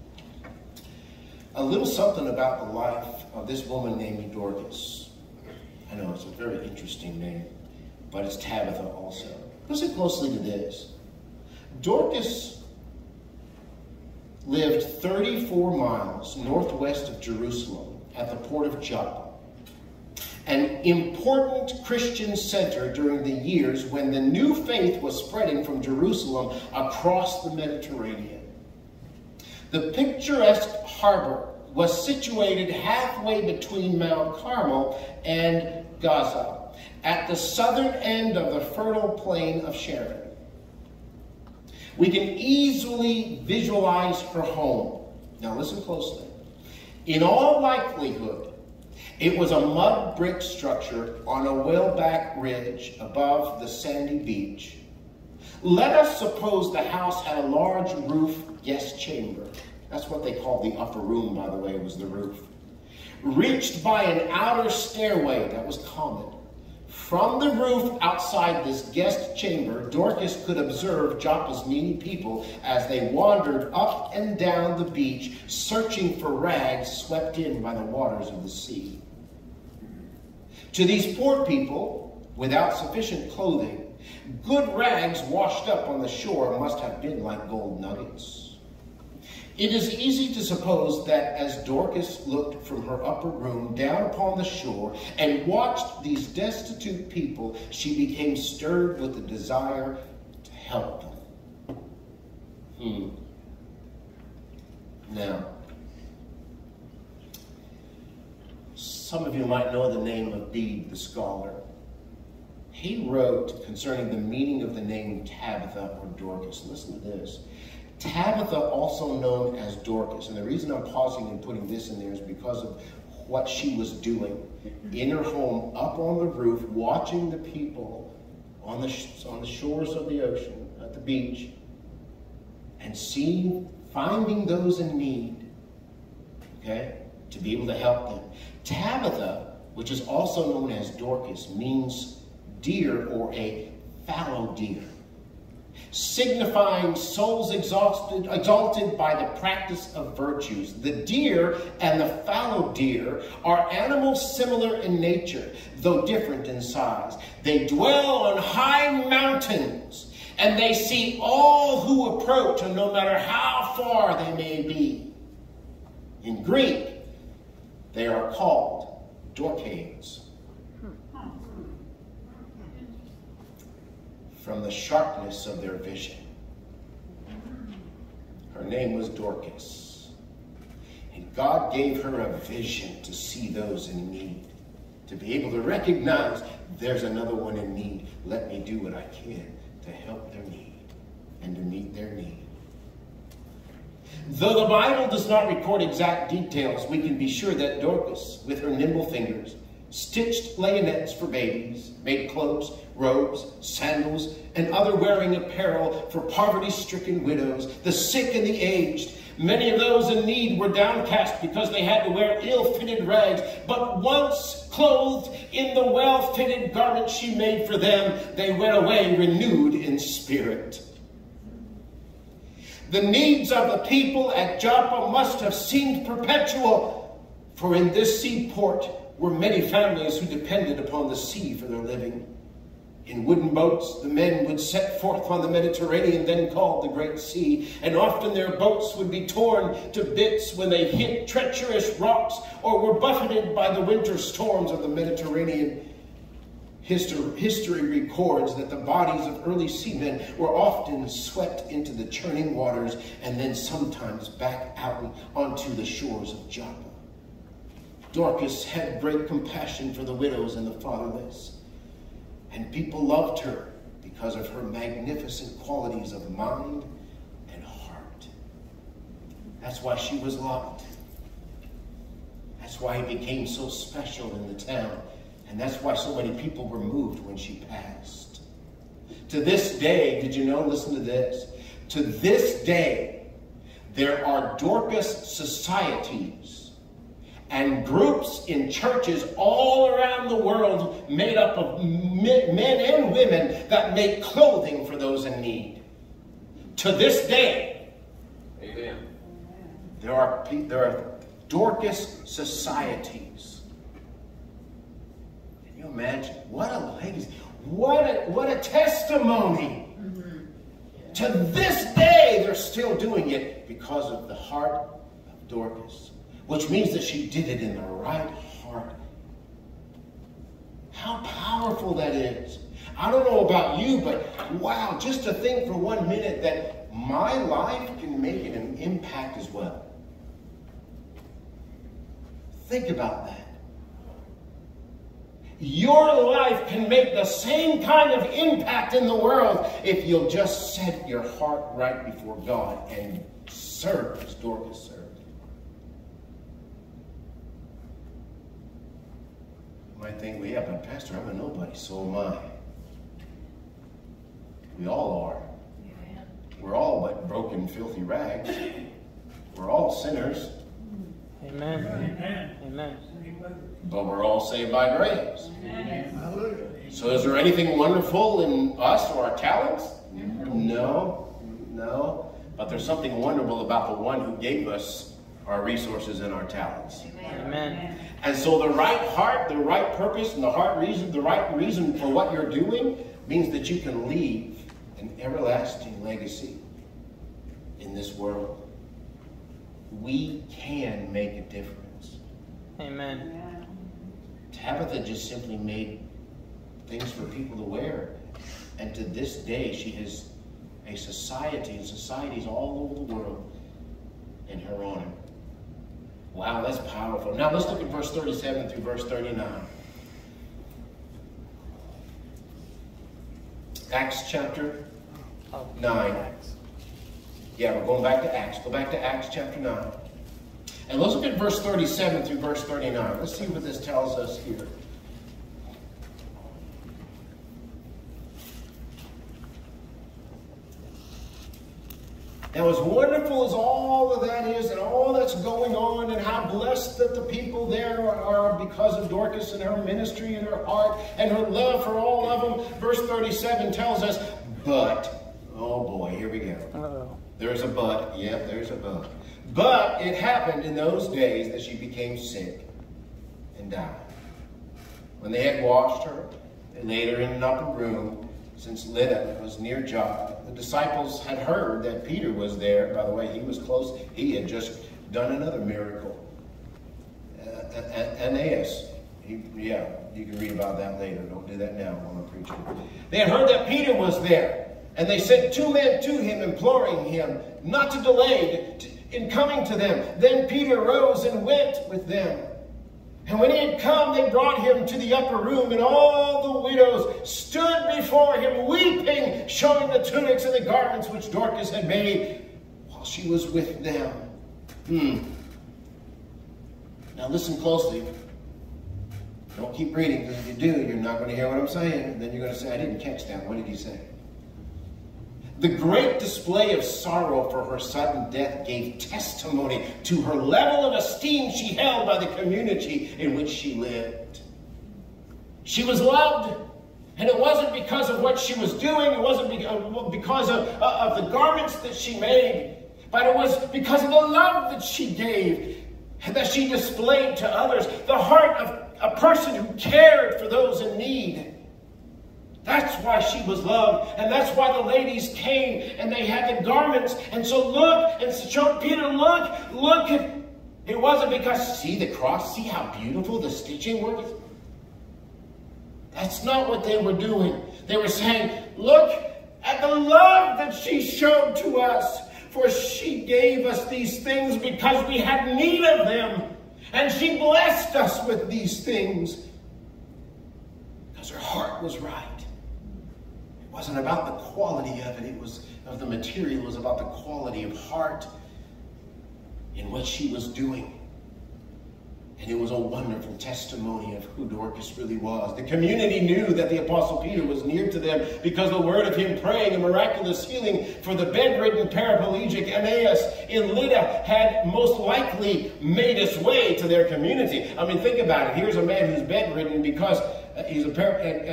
Speaker 6: a little something about the life of this woman named Dorcas. I know it's a very interesting name, but it's Tabitha also. Listen closely to this. Dorcas lived 34 miles northwest of Jerusalem at the port of Joppa, an important Christian center during the years when the new faith was spreading from Jerusalem across the Mediterranean. The picturesque harbor was situated halfway between Mount Carmel and Gaza, at the southern end of the fertile plain of Sharon. We can easily visualize her home. Now listen closely. In all likelihood, it was a mud brick structure on a well-back ridge above the sandy beach. Let us suppose the house had a large roof guest chamber. That's what they called the upper room, by the way, was the roof. Reached by an outer stairway, that was common. From the roof outside this guest chamber, Dorcas could observe Joppa's needy people as they wandered up and down the beach, searching for rags swept in by the waters of the sea. To these poor people, without sufficient clothing, good rags washed up on the shore must have been like gold nuggets. It is easy to suppose that as Dorcas looked from her upper room down upon the shore and watched these destitute people, she became stirred with the desire to help them. Now, some of you might know the name of Bede, the scholar. He wrote concerning the meaning of the name Tabitha or Dorcas. Listen to this. Tabitha, also known as Dorcas, and the reason I'm pausing and putting this in there is because of what she was doing in her home, up on the roof, watching the people on the shores of the ocean, at the beach, and finding those in need, okay, to be able to help them. Tabitha, which is also known as Dorcas, means deer or a fallow deer. signifying souls exalted by the practice of virtues. The deer and the fallow deer are animals similar in nature, though different in size. They dwell on high mountains, and they see all who approach, and no matter how far they may be. In Greek, they are called dorcades. From the sharpness of their vision. Her name was Dorcas. And God gave her a vision to see those in need, to be able to recognize there's another one in need. Let me do what I can to help their need and to meet their need. Though the Bible does not record exact details, we can be sure that Dorcas, with her nimble fingers, stitched layonettes for babies, made cloaks, robes, sandals, and other wearing apparel for poverty-stricken widows, the sick and the aged. Many of those in need were downcast because they had to wear ill-fitted rags, but once clothed in the well-fitted garments she made for them, they went away renewed in spirit. The needs of the people at Joppa must have seemed perpetual, for in this seaport were many families who depended upon the sea for their living. In wooden boats, the men would set forth on the Mediterranean, then called the Great Sea, and often their boats would be torn to bits when they hit treacherous rocks or were buffeted by the winter storms of the Mediterranean. History records that the bodies of early seamen were often swept into the churning waters and then sometimes back out onto the shores of Joppa. Dorcas had great compassion for the widows and the fatherless, and people loved her because of her magnificent qualities of mind and heart. That's why she was loved. That's why he became so special in the town, and that's why so many people were moved when she passed. To this day, did you know, listen to this, to this day, there are Dorcas societies and groups in churches all around the world made up of men and women that make clothing for those in need. To this day, amen, there are Dorcas societies. Can you imagine? What a legacy. What a testimony. Mm-hmm. To this day, they're still doing it because of the heart of Dorcas. Which means that she did it in the right heart. How powerful that is. I don't know about you, but wow, just to think for 1 minute that my life can make an impact as well. Think about that. Your life can make the same kind of impact in the world if you'll just set your heart right before God and serve as Dorcas served. You might think, well, yeah, but Pastor, I'm a nobody, so am I. We all are. Yeah. We're all but broken, filthy rags. We're all sinners.
Speaker 3: Amen. Amen. Amen.
Speaker 6: But we're all saved by grace.
Speaker 3: Amen.
Speaker 6: So is there anything wonderful in us or our talents? No. No. But there's something wonderful about the one who gave us our resources and our talents.
Speaker 3: Amen.
Speaker 6: And so the right heart, the right purpose, and the right reason for what you're doing means that you can leave an everlasting legacy in this world. We can make a difference.
Speaker 3: Amen.
Speaker 6: Tabitha just simply made things for people to wear. And to this day, she has a society and societies all over the world in her honor. Wow, that's powerful. Now let's look at verse 37 through verse 39. Acts chapter 9. Yeah, we're going back to Acts. Go back to Acts chapter 9. And let's look at verse 37 through verse 39. Let's see what this tells us here. Now, as wonderful as all of that is and all that's going on and how blessed that the people there are because of Dorcas and her ministry and her heart and her love for all of them, verse 37 tells us, but, Oh boy, here we go.
Speaker 3: Uh-oh.
Speaker 6: There's a but. Yep, there's a but. But it happened in those days that she became sick and died. When they had washed her, they laid her in an upper room, since Lydda was near Joppa. The disciples had heard that Peter was there. By the way, he was close. He had just done another miracle. Aeneas. Yeah, you can read about that later. Don't do that now while I'm preaching. They had heard that Peter was there. And they sent 2 men to him, imploring him not to delay in coming to them. Then Peter rose and went with them. And when he had come, they brought him to the upper room, and all the widows stood before him, weeping, showing the tunics and the garments which Dorcas had made while she was with them. Now listen closely. Don't keep reading, because if you do, you're not going to hear what I'm saying. And then you're going to say, I didn't catch that. What did he say? The great display of sorrow for her sudden death gave testimony to her level of esteem she held by the community in which she lived. She was loved, and it wasn't because of what she was doing, it wasn't because of the garments that she made, but it was because of the love that she gave, and that she displayed to others, the heart of a person who cared for those in need. That's why she was loved, and that's why the ladies came, and they had the garments. And so look, and showed Peter, look. It wasn't because, see the cross, see how beautiful the stitching was? That's not what they were doing. They were saying, look at the love that she showed to us, for she gave us these things because we had need of them, and she blessed us with these things because her heart was right. It wasn't about the quality of it, it was of the material, it was about the quality of heart in what she was doing. And it was a wonderful testimony of who Dorcas really was. The community knew that the Apostle Peter was near to them because the word of him praying a miraculous healing for the bedridden paraplegic Aeneas in Lydda had most likely made its way to their community. I mean, think about it. Here's a man who's bedridden because he's a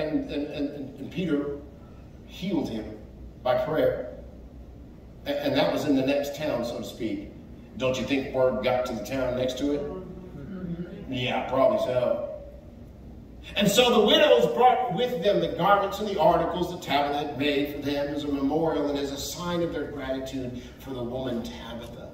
Speaker 6: and Peter healed him by prayer. And that was in the next town, so to speak. Don't you think word got to the town next to it? Yeah, probably so. And so the widows brought with them the garments and the articles that Tabitha had made for them as a memorial and as a sign of their gratitude for the woman Tabitha.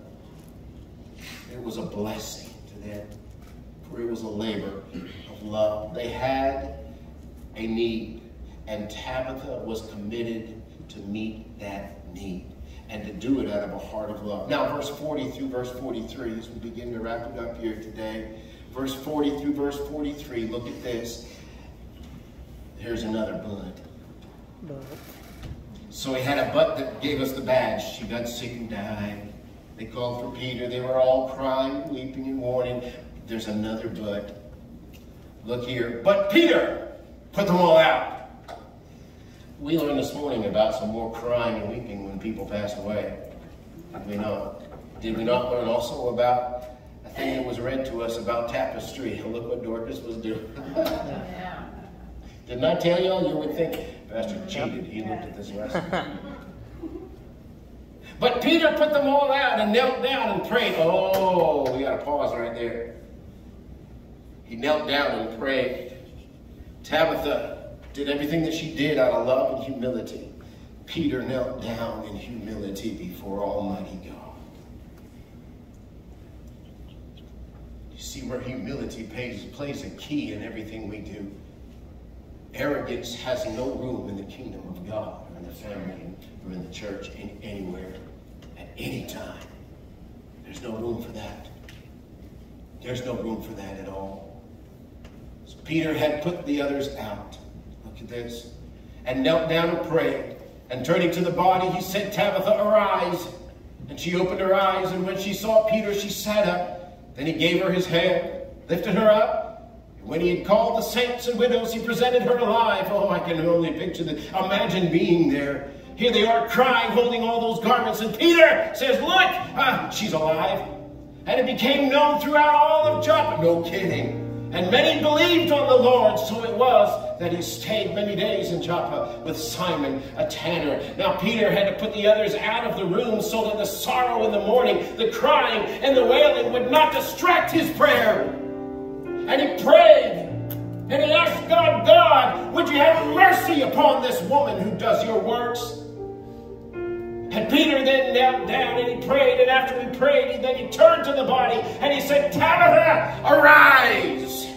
Speaker 6: It was a blessing to them, for it was a labor of love. They had a need, and Tabitha was committed to meet that need and to do it out of a heart of love. Now, verse 40 through verse 43, as we begin to wrap it up here today. Verse 40 through verse 43, look at this. Here's another but. So he had a but that gave us the badge. She got sick and died. They called for Peter. They were all crying, weeping, and mourning. There's another but. Look here. But Peter put them all out. We learned this morning about some more crying and weeping when people pass away. Did we not? Did we not learn also about a thing that was read to us about tapestry? Look what Dorcas was doing. Didn't I tell y'all? You would think Pastor cheated. He looked at this lesson. But Peter put them all out and knelt down and prayed. Oh, we got to pause right there. He knelt down and prayed. Tabitha did everything that she did out of love and humility. Peter knelt down in humility before Almighty God. You see where humility plays a key in everything we do. Arrogance has no room in the kingdom of God, or in the family, or in the church, anywhere, at any time. There's no room for that. There's no room for that at all. So Peter had put the others out. Look at this. And knelt down and prayed. And turning to the body, he said, Tabitha, arise. And she opened her eyes, and when she saw Peter, she sat up. Then he gave her his hand, lifted her up. And when he had called the saints and widows, he presented her alive. Oh, I can only picture that. Imagine being there. Here they are crying, holding all those garments. And Peter says, look, she's alive. And it became known throughout all of Joppa. No kidding. And many believed on the Lord, so it was that he stayed many days in Joppa with Simon, a tanner. Now Peter had to put the others out of the room so that the sorrow in the morning, the crying and the wailing would not distract his prayer. And he prayed, and he asked God, God, would you have mercy upon this woman who does your works? And Peter then knelt down and he prayed, and after he prayed, then he turned to the body and he said, Tabitha, arise.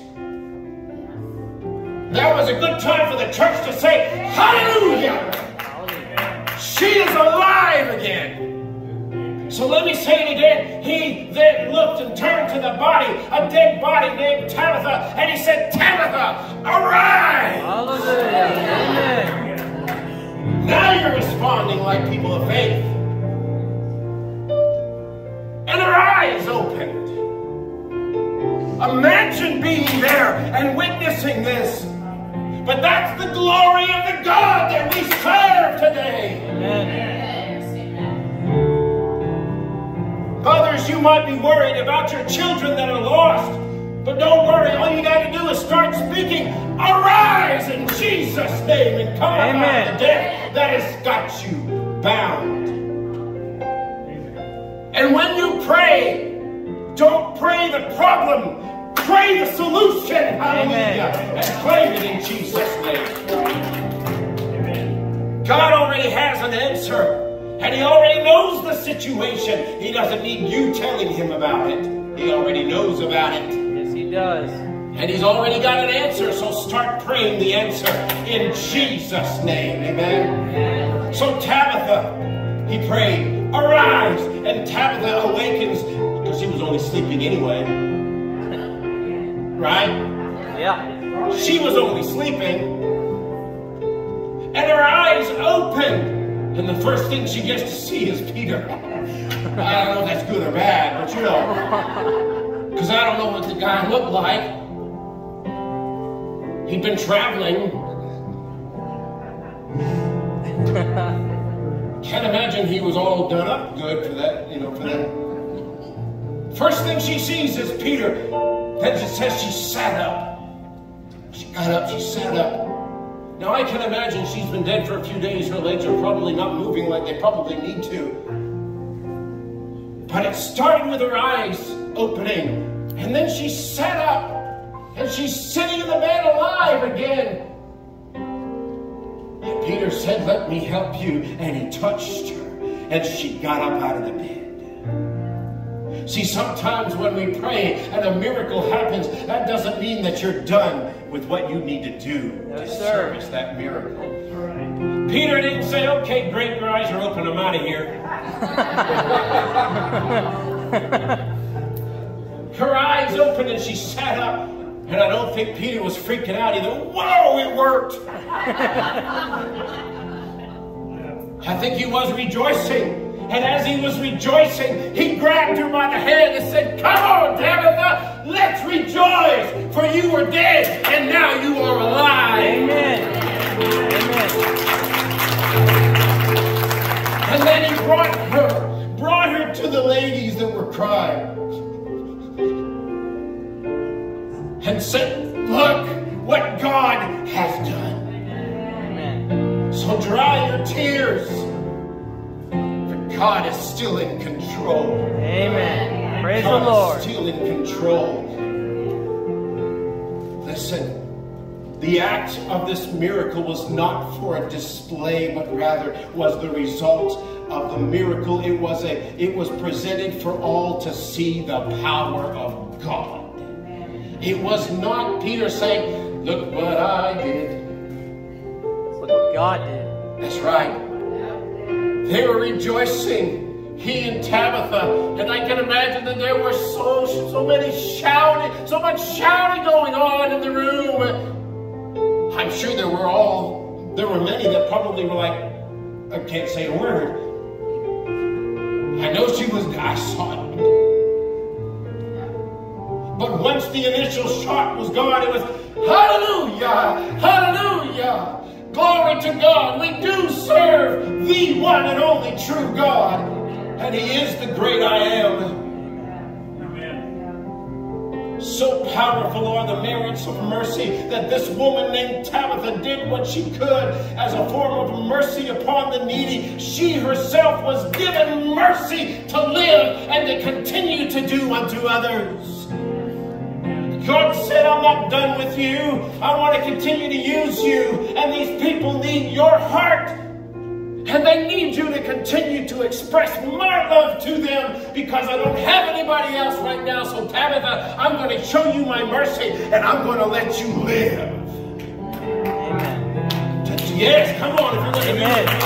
Speaker 6: That was a good time for the church to say, hallelujah. She is alive again. So let me say it again. He then looked and turned to the body, a dead body named Tabitha, and he said, Tabitha, arise.
Speaker 3: Hallelujah. Amen.
Speaker 6: Now you're responding like people of faith. And her eyes opened. Imagine being there and witnessing this. But that's the glory of the God that we serve today.
Speaker 3: Amen.
Speaker 6: Mothers, you might be worried about your children that are lost. But don't worry, all you got to do is start speaking, arise in Jesus' name, and come out of the death that has got you bound. And when you pray, don't pray the problem, pray the solution, hallelujah, and claim it in Jesus' name. God already has an answer, and he already knows the situation. He doesn't need you telling him about it. He already knows about it.
Speaker 3: He does.
Speaker 6: And he's already got an answer, so start praying the answer in Jesus' name. Amen. So Tabitha, he prayed, arise. And Tabitha awakens, because she was only sleeping anyway. Right?
Speaker 3: Yeah.
Speaker 6: She was only sleeping. And her eyes open. And the first thing she gets to see is Peter. I don't know if that's good or bad, but you know. Because I don't know what the guy looked like. He'd been traveling. Can't imagine he was all done up good for that, you know, for that. First thing she sees is Peter. Then it says she sat up. She got up, she sat up. Now I can imagine she's been dead for a few days. Her legs are probably not moving like they probably need to. But it started with her eyes opening. And then she sat up, and she's sitting in the bed alive again. And Peter said, let me help you. And he touched her, and she got up out of the bed. See, sometimes when we pray and a miracle happens, that doesn't mean that you're done with what you need to do to service that miracle. Peter didn't say, okay, great, your eyes are open, I'm out of here. Her eyes opened and she sat up. And I don't think Peter was freaking out either. Whoa, it worked. I think he was rejoicing. And as he was rejoicing, he grabbed her by the hand and said, come on, Tabitha, let's rejoice. For you were dead and now you are alive.
Speaker 3: Amen. Amen.
Speaker 6: And then he brought her to the ladies that were crying. And said, look what God has done.
Speaker 3: Amen.
Speaker 6: So dry your tears. For God is still in control.
Speaker 3: Amen. Praise the
Speaker 6: God
Speaker 3: Lord.
Speaker 6: is still in control. Listen, the act of this miracle was not for a display, but rather was the result of the miracle. It was presented for all to see the power of God. It was not Peter saying, look what I did.
Speaker 3: Look what God did.
Speaker 6: That's right. They were rejoicing, he and Tabitha, and I can imagine that there were so much shouting going on in the room. I'm sure there were many that probably were like, I can't say a word. I know I saw it. But once the initial shock was gone, it was, hallelujah, hallelujah, glory to God. We do serve the one and only true God, and he is the great I am. Amen. So powerful are the merits of mercy that this woman named Tabitha did what she could as a form of mercy upon the needy. She herself was given mercy to live and to continue to do unto others. God said, I'm not done with you. I want to continue to use you. And these people need your heart. And they need you to continue to express my love to them because I don't have anybody else right now. So Tabitha, I'm going to show you my mercy and I'm going to let you live.
Speaker 3: Amen.
Speaker 6: Yes, come on. If you're going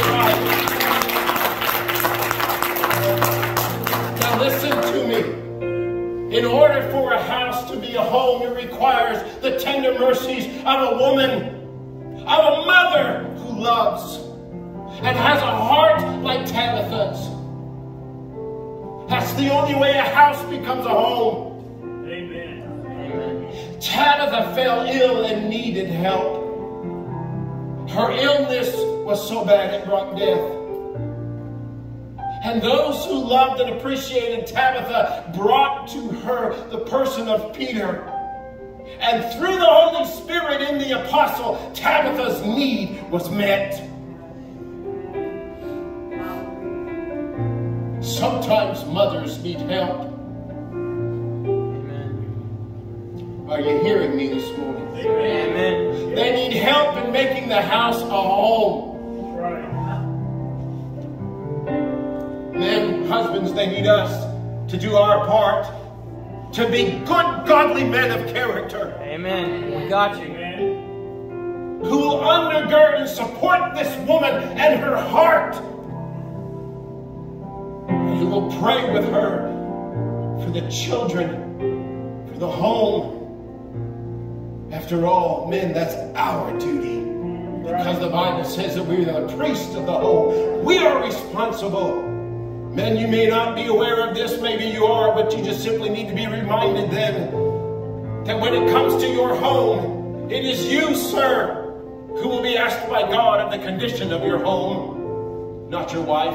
Speaker 6: to Now listen to me. In order for a house to be a home, it requires the tender mercies of a woman, of a mother who loves and has a heart like Tabitha's. That's the only way a house becomes a home.
Speaker 4: Amen.
Speaker 3: Amen.
Speaker 6: Tabitha fell ill and needed help. Her illness was so bad it brought death. And those who loved and appreciated Tabitha brought to her the person of Peter. And through the Holy Spirit in the apostle, Tabitha's need was met. Sometimes mothers need help.
Speaker 3: Amen.
Speaker 6: Are you hearing me this morning?
Speaker 3: Amen.
Speaker 6: They need help in making the house a home. Men, husbands, they need us to do our part, to be good, godly men of character.
Speaker 3: Amen. We got you.
Speaker 6: Who will undergird and support this woman and her heart. Who will pray with her for the children, for the home. After all, men, that's our duty. Because the Bible says that we're the priest of the home. We are responsible. Men, you may not be aware of this, maybe you are, but you just simply need to be reminded then that when it comes to your home, it is you, sir, who will be asked by God of the condition of your home, not your wife.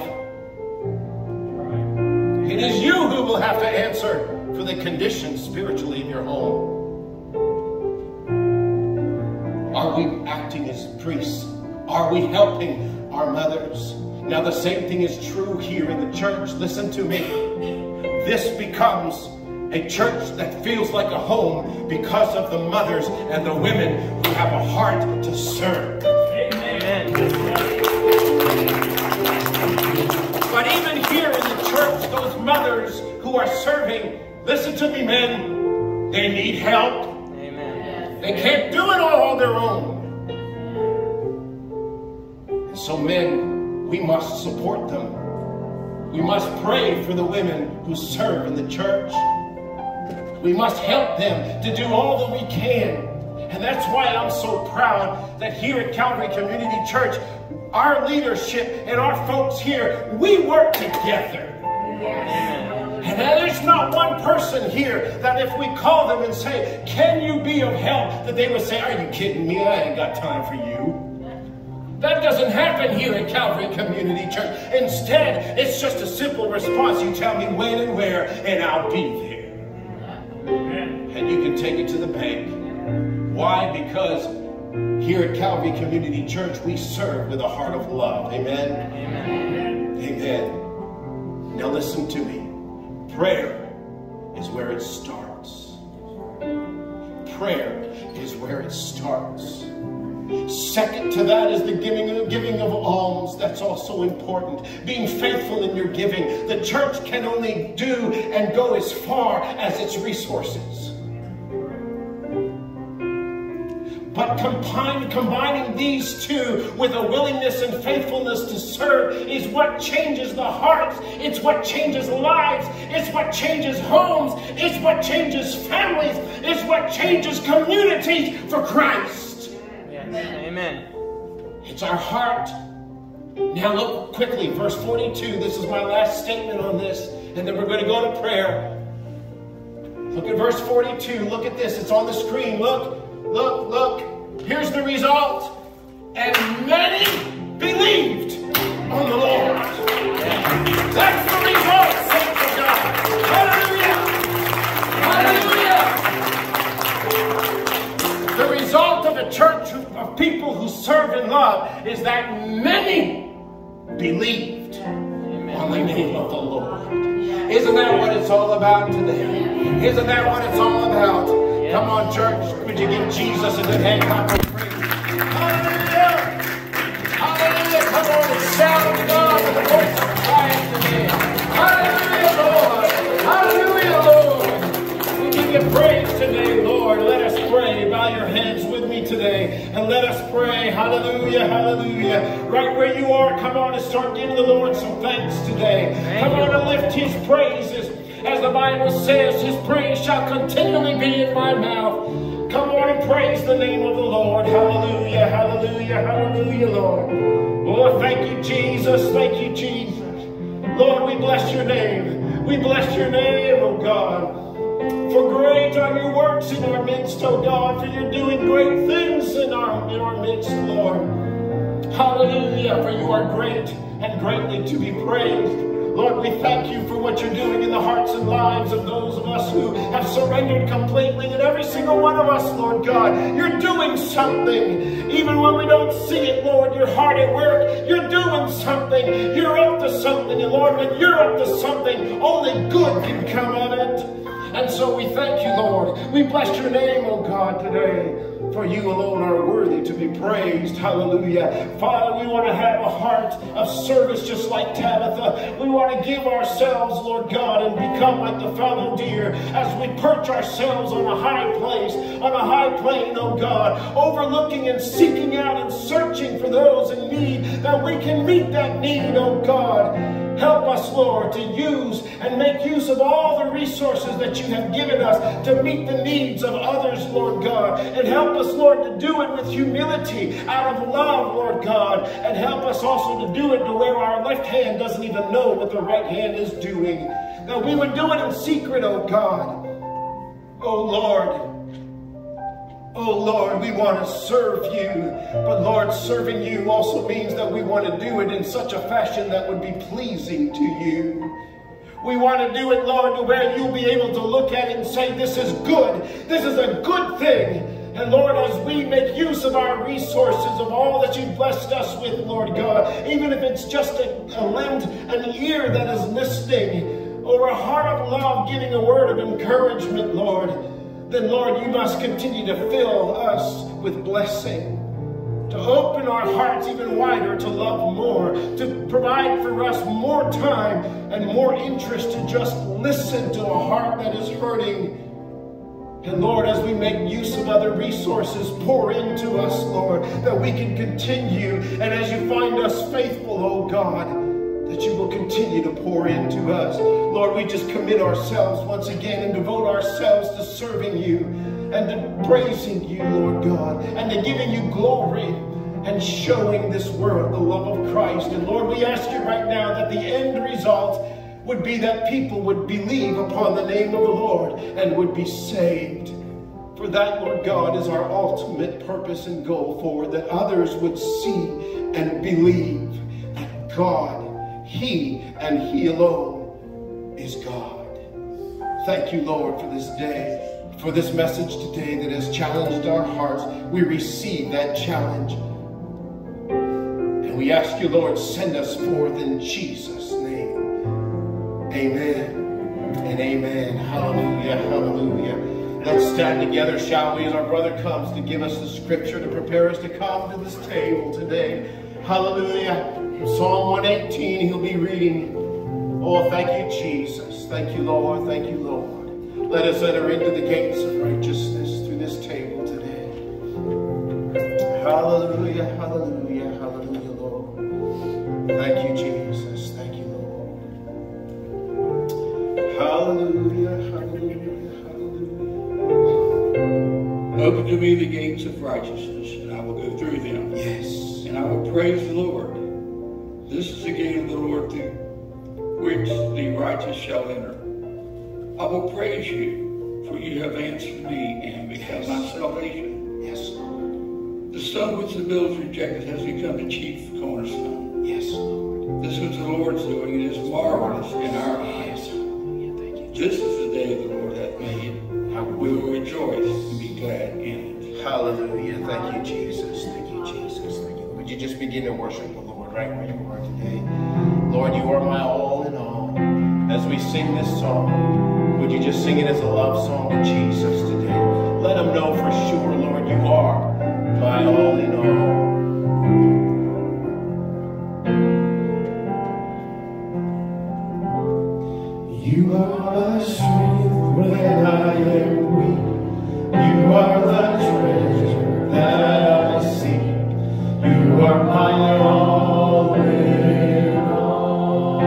Speaker 6: It is you who will have to answer for the condition spiritually in your home. Are we acting as priests? Are we helping our mothers? Now the same thing is true here in the church. Listen to me. This becomes a church that feels like a home because of the mothers and the women who have a heart to serve.
Speaker 3: Amen.
Speaker 6: But even here in the church, those mothers who are serving, listen to me, men, they need help.
Speaker 3: Amen.
Speaker 6: They can't do it all on their own. And so men, we must support them. We must pray for the women who serve in the church. We must help them to do all that we can. And that's why I'm so proud that here at Calvary Community Church, our leadership and our folks here, we work together. And there's not one person here that if we call them and say, can you be of help? That they would say, are you kidding me? I ain't got time for you. That doesn't happen here at Calvary Community Church. Instead, it's just a simple response. You tell me when and where, and I'll be there. And you can take it to the bank. Why? Because here at Calvary Community Church, we serve with a heart of love. Amen?
Speaker 3: Amen.
Speaker 6: Amen. Now listen to me. Prayer is where it starts. Prayer is where it starts. Second to that is the giving of alms. That's also important. Being faithful in your giving. The church can only do and go as far as its resources. But combining these two with a willingness and faithfulness to serve is what changes the hearts. It's what changes lives. It's what changes homes. It's what changes families. It's what changes communities for Christ.
Speaker 3: Yes. Amen.
Speaker 6: It's our heart. Now look quickly, verse 42. This is my last statement on this, and then we're going to go to prayer. Look at verse 42. Look at this. It's on the screen. Look. Look, look. Here's the result. And many believed on the Lord. That's the result, saints of God. Hallelujah. Hallelujah. a church of people who serve and love is that many believed on the name of the Lord. Isn't that what it's all about today? Isn't that what it's all about? Come on, church. Would you give Jesus a good hand clap of praise? Hallelujah! Hallelujah! Come on and shout to God with the voice of triumph today. Hallelujah, Lord! Hallelujah, Lord! We give you praise today, Lord. Let us pray. Bow your heads with me today and let us pray. Hallelujah, hallelujah. Right where you are, come on and start giving the Lord some thanks today. Come on and lift his praises. As the Bible says, his praise shall continually be in my mouth. Come on and praise the name of the Lord. Hallelujah, hallelujah, hallelujah, Lord. Oh, thank you, Jesus. Thank you, Jesus. Lord, we bless your name. We bless your name, oh God. For great are your works in our midst, oh God. For you're doing great things in our midst, Lord. Hallelujah. For you are great and greatly to be praised. Lord, we thank you for what you're doing in the hearts and lives of those of us who have surrendered completely. And every single one of us, Lord God, you're doing something. Even when we don't see it, Lord, you're hard at work. You're doing something. You're up to something. And Lord, when you're up to something, only good can come of it. And so we thank you, Lord. We bless your name, oh God, today. For you alone are worthy to be praised. Hallelujah. Father, we want to have a heart of service just like Tabitha. We want to give ourselves, Lord God, and become like the fallow deer as we perch ourselves on a high place, on a high plane, oh God, overlooking and seeking out and searching for those in need, that we can meet that need, oh God. Help us, Lord, to use and make use of all the resources that you have given us to meet the needs of others, Lord God. And help us, Lord, to do it with humility, out of love, Lord God. And help us also to do it to where our left hand doesn't even know what the right hand is doing. That we would do it in secret, oh God. Oh Lord. Oh Lord, we want to serve you, but Lord, serving you also means that we want to do it in such a fashion that would be pleasing to you. We want to do it, Lord, to where you'll be able to look at it and say, this is good. This is a good thing. And Lord, as we make use of our resources, of all that you've blessed us with, Lord God, even if it's just a lend, an ear that is listening, or a heart of love giving a word of encouragement, Lord, then Lord, you must continue to fill us with blessing, to open our hearts even wider to love more, to provide for us more time and more interest to just listen to a heart that is hurting. And Lord, as we make use of other resources, pour into us, Lord, that we can continue. And as you find us faithful, oh God, that you will continue to pour into us. Lord, we just commit ourselves once again and devote ourselves to serving you and to praising you, Lord God, and to giving you glory and showing this world the love of Christ. And Lord, we ask you right now that the end result would be that people would believe upon the name of the Lord and would be saved. For that, Lord God, is our ultimate purpose and goal forward, that others would see and believe that God, He and He alone is God. Thank you, Lord, for this day, for this message today that has challenged our hearts. We receive that challenge. And we ask you, Lord, send us forth in Jesus' name. Amen and amen. Hallelujah, hallelujah. Let's stand together, shall we, as our brother comes to give us the scripture to prepare us to come to this table today. Hallelujah. Psalm 118, he'll be reading. Oh, thank you, Jesus. Thank you, Lord. Thank you, Lord. Let us enter into the gates of righteousness through this table today. Hallelujah, hallelujah, hallelujah, Lord. Thank you, Jesus. Thank you, Lord. Hallelujah, hallelujah, hallelujah.
Speaker 4: Open to me the gates of righteousness, and I will go through them.
Speaker 6: Yes.
Speaker 4: And I will praise the Lord. This is the gate of the Lord through which the righteous shall enter. I will praise you, for you have answered me and become my salvation.
Speaker 6: Yes, Lord.
Speaker 4: The stone which the builders rejected has become the chief cornerstone.
Speaker 6: Yes, Lord.
Speaker 4: This was the Lord's doing. It is marvelous in our eyes.
Speaker 6: Hallelujah. Thank you,
Speaker 4: This is the day the Lord hath made. We will rejoice and be glad in it.
Speaker 6: Hallelujah. Thank you, Jesus. Thank you, Jesus. Thank you. Would you just begin to worship the Lord right where you are today? Lord, you are my all in all. As we sing this song, would you just sing it as a love song to Jesus today? Let him know for sure, Lord, you are my all in all.
Speaker 1: You are my strength when I am weak. You are the treasure that I seek. You are my all in all.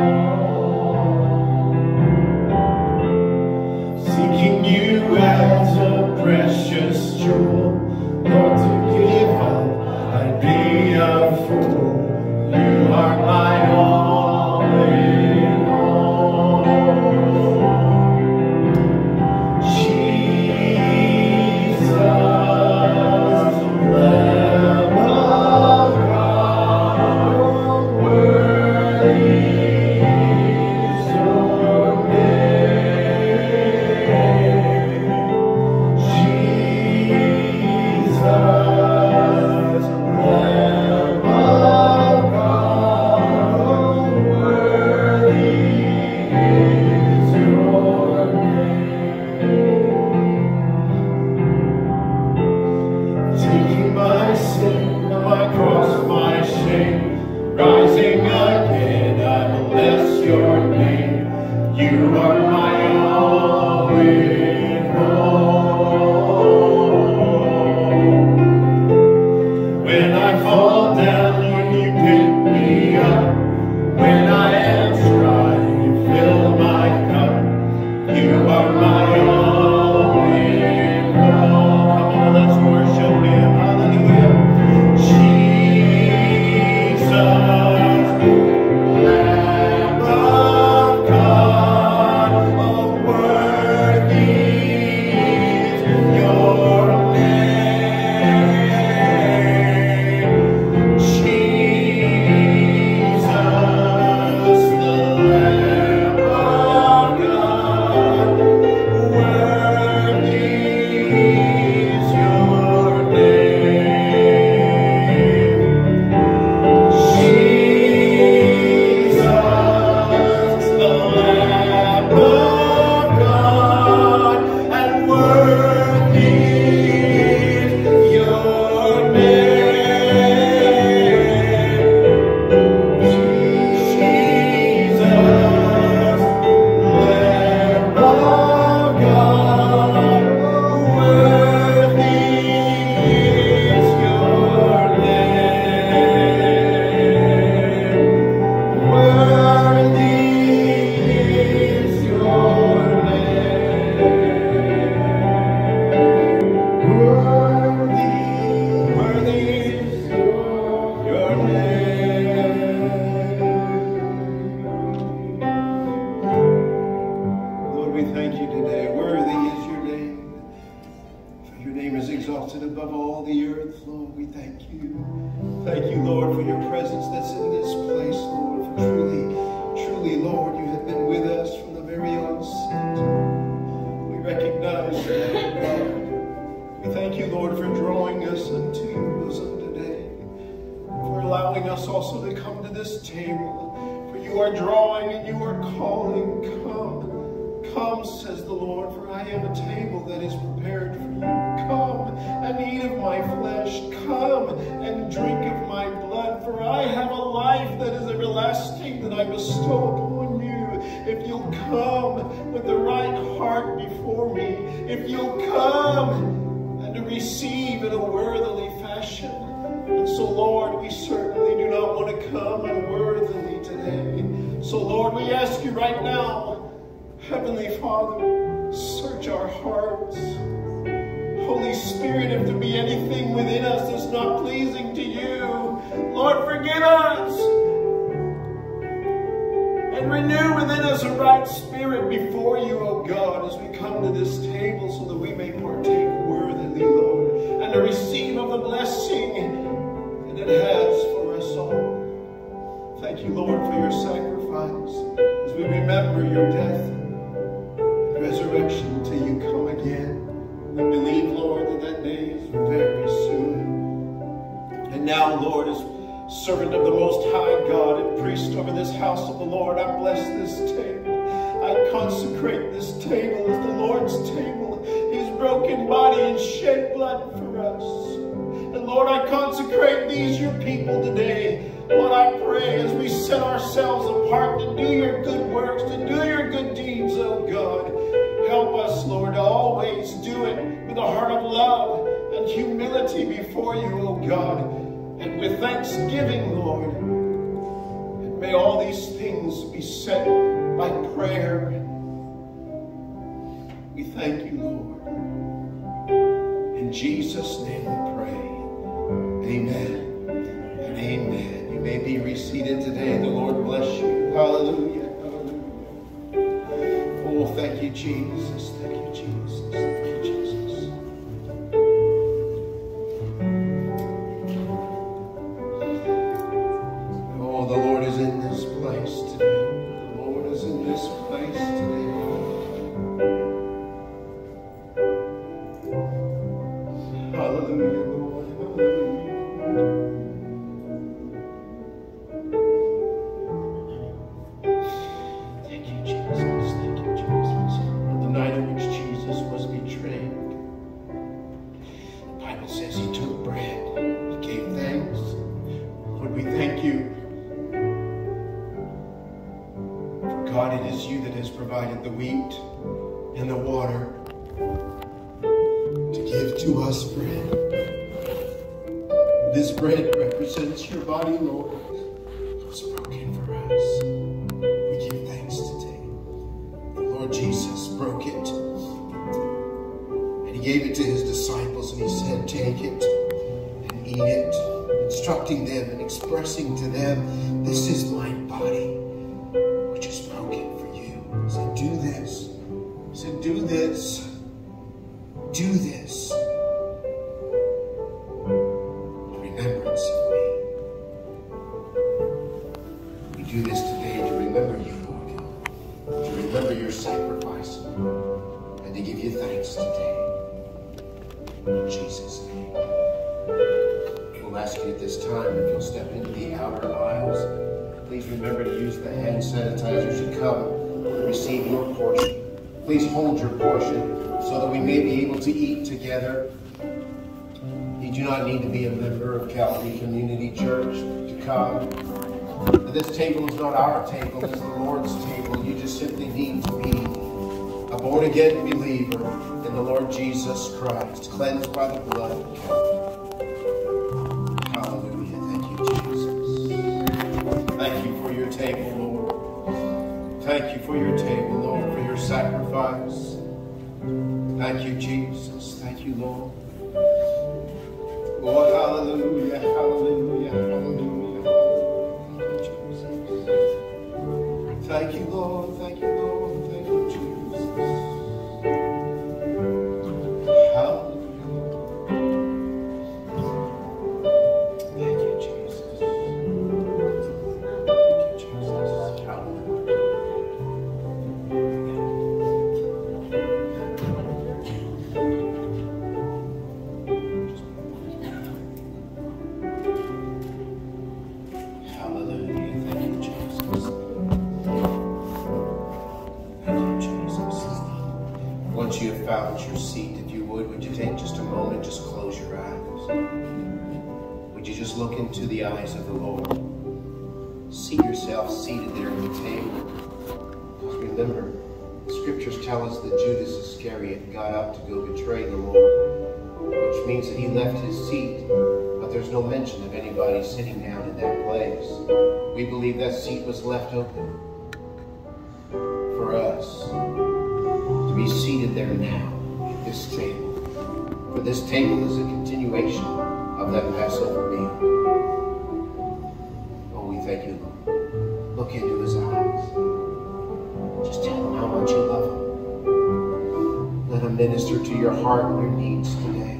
Speaker 1: Seeking you as a precious jewel, Lord, to give up, I'd be a fool. You are my all in all. Jesus, Lamb of God, worthy is your name. Jesus, Lamb of God, worthy is your name. Taking my sin, my cross, my shame, rising again, I bless your name. You are my all in all. When I fall down, you pick me up. When I am dry, you fill my cup. You are my all in all. Come on, let's worship him. Hallelujah. Jesus, Lamb of God, oh, worthy is your name. Jesus, the Lamb of God, worthy is your name. Jesus, the Lamb of God, and worthy is your name. Jesus, Lamb of God, worthy is your name. Worthy is your name. Worthy is your name. Lord, we thank you today. Worthy is your name. For your name is exalted above all the earth, Lord. We thank you. Thank you, Lord, for your presence that's in this place, Lord. For truly, truly, Lord, you have been with us from the very onset. We recognize that, God. We thank you, Lord, for drawing us unto your bosom today. For allowing us also to come to this table. For you are drawing and you are calling. Come. Come, says the Lord, for I am a table that is prepared for you. Come and eat of my flesh. Come and drink of my blood, for I have a life that is everlasting that I bestow upon you. If you'll come with the right heart before me, if you'll come and to receive in a worthily fashion. And so, Lord, we certainly do not want to come unworthily today. So, Lord, we ask you right now, Heavenly Father, search our hearts. Holy Spirit, if there be anything within us that's not pleasing to you, Lord, forgive us. And renew within us a right spirit before you, O God, as we come to this table so that we may partake worthily, Lord, and to receive of the blessing that it has for us all. Thank you, Lord, for your sacrifice as we remember your death and resurrection till you come again. We believe, Lord, that that day is very now, Lord, as servant of the Most High God and priest over this house of the Lord, I bless this table. I consecrate this table as the Lord's table, his broken body and shed blood for us. And Lord, I consecrate these, your people, today. Lord, I pray as we set ourselves apart to do your good works, to do your good deeds, oh God. Help us, Lord, to always do it with a heart of love and humility before you, oh God. And with thanksgiving, Lord. And may all these things be said by prayer. We thank you, Lord. In Jesus' name we pray. Amen and amen. You may be reseated today. The Lord bless you. Hallelujah. Hallelujah. Oh, thank you, Jesus. Thank you, Jesus. Thank you, Jesus. Oh, the Lord is in this place today. The Lord is in this place today. Hallelujah, Lord. Hallelujah. Thank you, Jesus. Thank you, Jesus. On the night in which Jesus was betrayed, the Bible says he took bread, he gave thanks. Lord, we thank you. For God, it is you that has provided the wheat and the water to give to us bread. This bread represents your body, Lord. It was broken for us. We give thanks today. The Lord Jesus broke it. And he gave it to his disciples and he said, take it and eat it. Instructing them and expressing to them, this is my body, which is broken for you. He said, do this. He said, do this. Do this in remembrance of me. We do this today to remember you, Lord God, to remember your sacrifice, and to give you thanks today. In Jesus' name. We'll ask you at this time if you'll step into the outer aisles. Please remember to use the hand sanitizers you come and receive your portion. Please hold your portion so that we may be able to eat together. You do not need to be a member of Calvary Community Church to come. This table is not our table, it's the Lord's table. You just simply need to be a born-again believer in the Lord Jesus Christ, cleansed by the blood of Calvary. Hallelujah. Thank you, Jesus. Thank you for your table, Lord. Thank you for your table, Lord, for your sacrifice. Thank you, Jesus. Thank you, Lord. Lord, hallelujah, hallelujah, hallelujah. Thank you, Lord. Thank you, Lord. Thank you, Jesus. Hallelujah. Thank you, Jesus. Thank you, Jesus. Hallelujah. Once you have found your seat, if you would you take just a moment, just close your eyes. Would you just look into the eyes of the Lord? See yourself seated there at the table. Because remember, the scriptures tell us that Judas Iscariot got up to go betray the Lord, which means that he left his seat, but there's no mention of anybody sitting down in that place. We believe that seat was left open for us to be seated there now at this table. For this table is a continuation of that Passover meal. Oh, we thank you, Lord. Look into his eyes. Just tell him how much you love him. Let him minister to your heart and your needs today.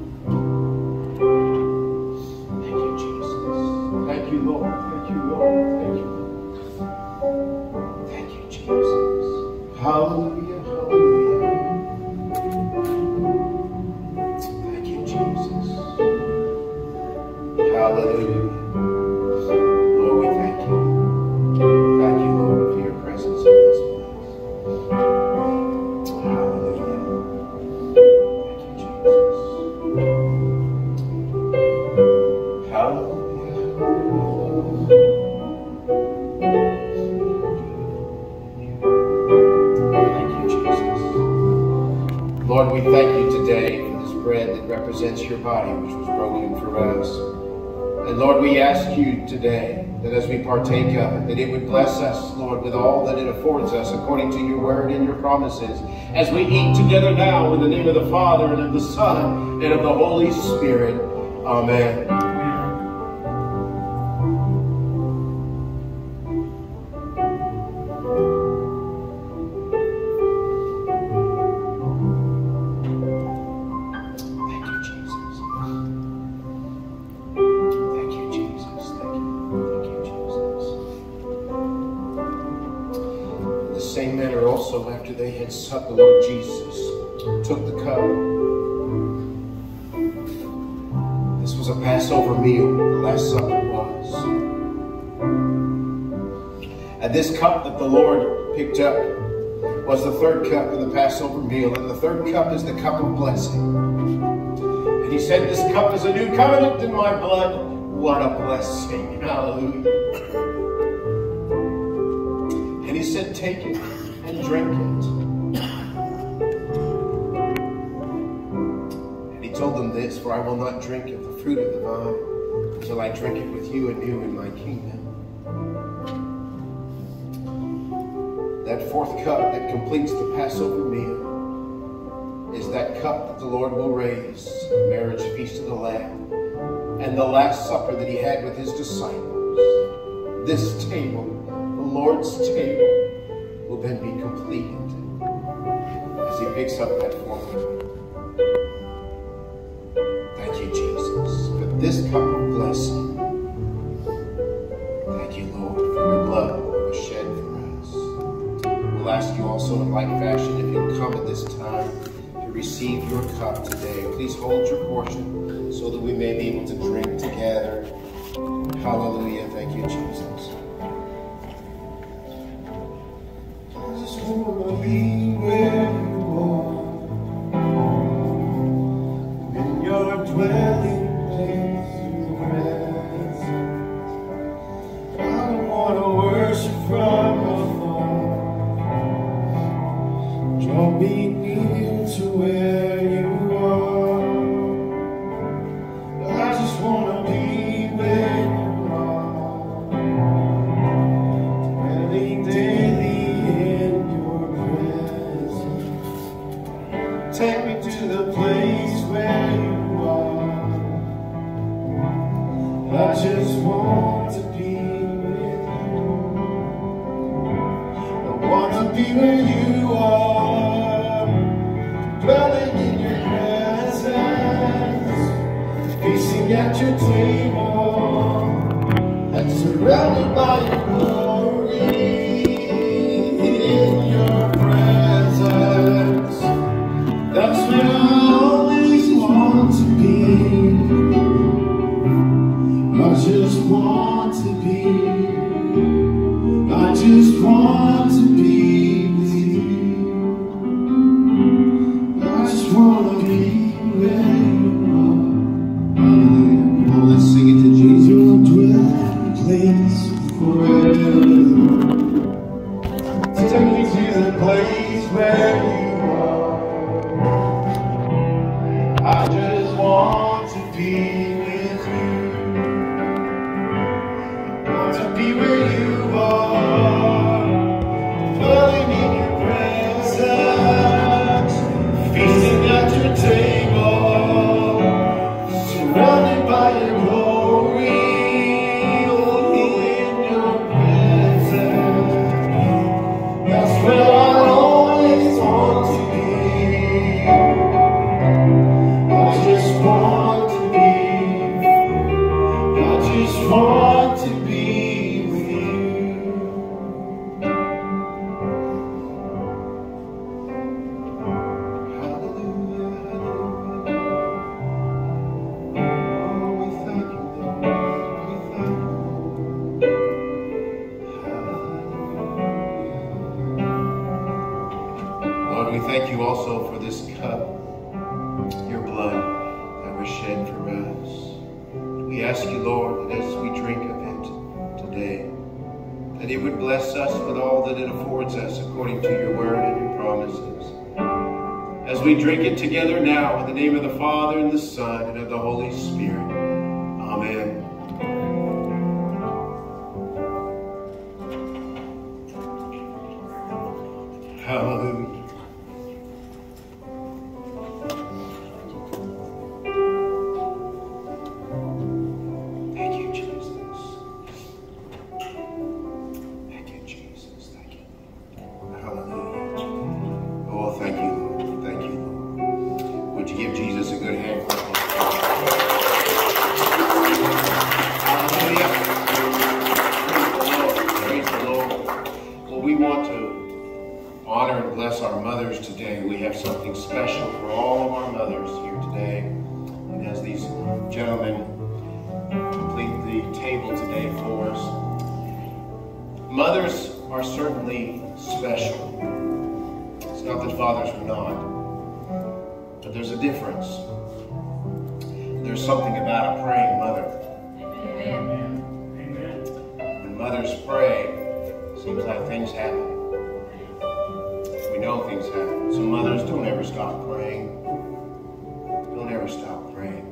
Speaker 1: Thank you, Jesus. Thank you, Lord. Thank you, Lord. Thank you, Lord. Thank you, Jesus. Hallelujah. Hallelujah. Thank you, Jesus. Hallelujah.
Speaker 6: Hallelujah. Lord, we thank you. Thank you, Lord, for your presence in this place. Hallelujah. Thank you, Jesus. Hallelujah. Thank you, Jesus. Lord, we thank you today for this bread that represents your body, which was broken for us. And Lord, we ask you today that as we partake of it, that it would bless us, Lord, with all that it affords us according to your word and your promises. As we eat together now in the name of the Father and of the Son and of the Holy Spirit. Amen. After they had supped, the Lord Jesus took the cup. This was a Passover meal, the Last Supper was. And this cup that the Lord picked up was the third cup in the Passover meal. And the third cup is the cup of blessing. And he said, this cup is a new covenant in my blood. What a blessing. Hallelujah. And he said, take it and drink it. And he told them this, for I will not drink of the fruit of the vine until I drink it with you anew in my kingdom. That fourth cup that completes the Passover meal is that cup that the Lord will raise, the marriage feast of the Lamb, and the Last Supper that he had with his disciples. This table, the Lord's table, will then be completed as he picks up that fourth cup. Thank you, Jesus, for this cup of blessing. Thank you, Lord, for your blood that was shed for us. We'll ask you also in like fashion, if you'll come at this time to receive your cup today. Please hold your portion so that we may be able to drink together. Hallelujah. Thank you, Jesus. I just want to be where you are, in your dwelling place, your presence. I don't want to worship from afar. Draw me near to where you are. I just want to be where you are, dwelling daily in your presence. Take me to the place where you are. I just want to be with you. I want to be where you are, dwelling in your presence, feasting at your table, and surrounded by your glory. In your presence, that's where I always want to be. I just want to be. I just want to be with you. I just want to be where you are. Hallelujah. Come on, let's sing it to Jesus. Your dwelling place forever. Take me to the place where you are. I just want to be with you. I want to be where you are, dwelling in your presence, feasting at your table, surrounded by your glory. Oh, in your presence, that's where I always want to be. I just want to be. I just want to be with you. Hallelujah, hallelujah. Oh, we thank you, Lord. thank you also for this cup, your blood that was shed for us. We ask you, Lord, that as we drink of it today, that it would bless us with all that it affords us according to your word and your promises. As we drink it together now, in the name of the Father, and the Son, and of the Holy Spirit. Amen. Hallelujah. Thank you, Jesus. Thank you, Jesus. Thank you. Hallelujah. Oh, thank you, Lord. Thank you, Lord. Would you give Jesus a good hand clap? Hallelujah. Praise the Lord. Praise the Lord. Well, we want to honor and bless our mothers today. We have something special for all of our mothers here today. And as these gentlemen complete the table today for us, mothers are certainly special. It's not that fathers are not, but there's a difference. There's something about a praying mother.
Speaker 2: Amen.
Speaker 6: When mothers pray, it seems like things happen. We know things happen. So mothers, don't ever stop praying. Don't ever stop praying.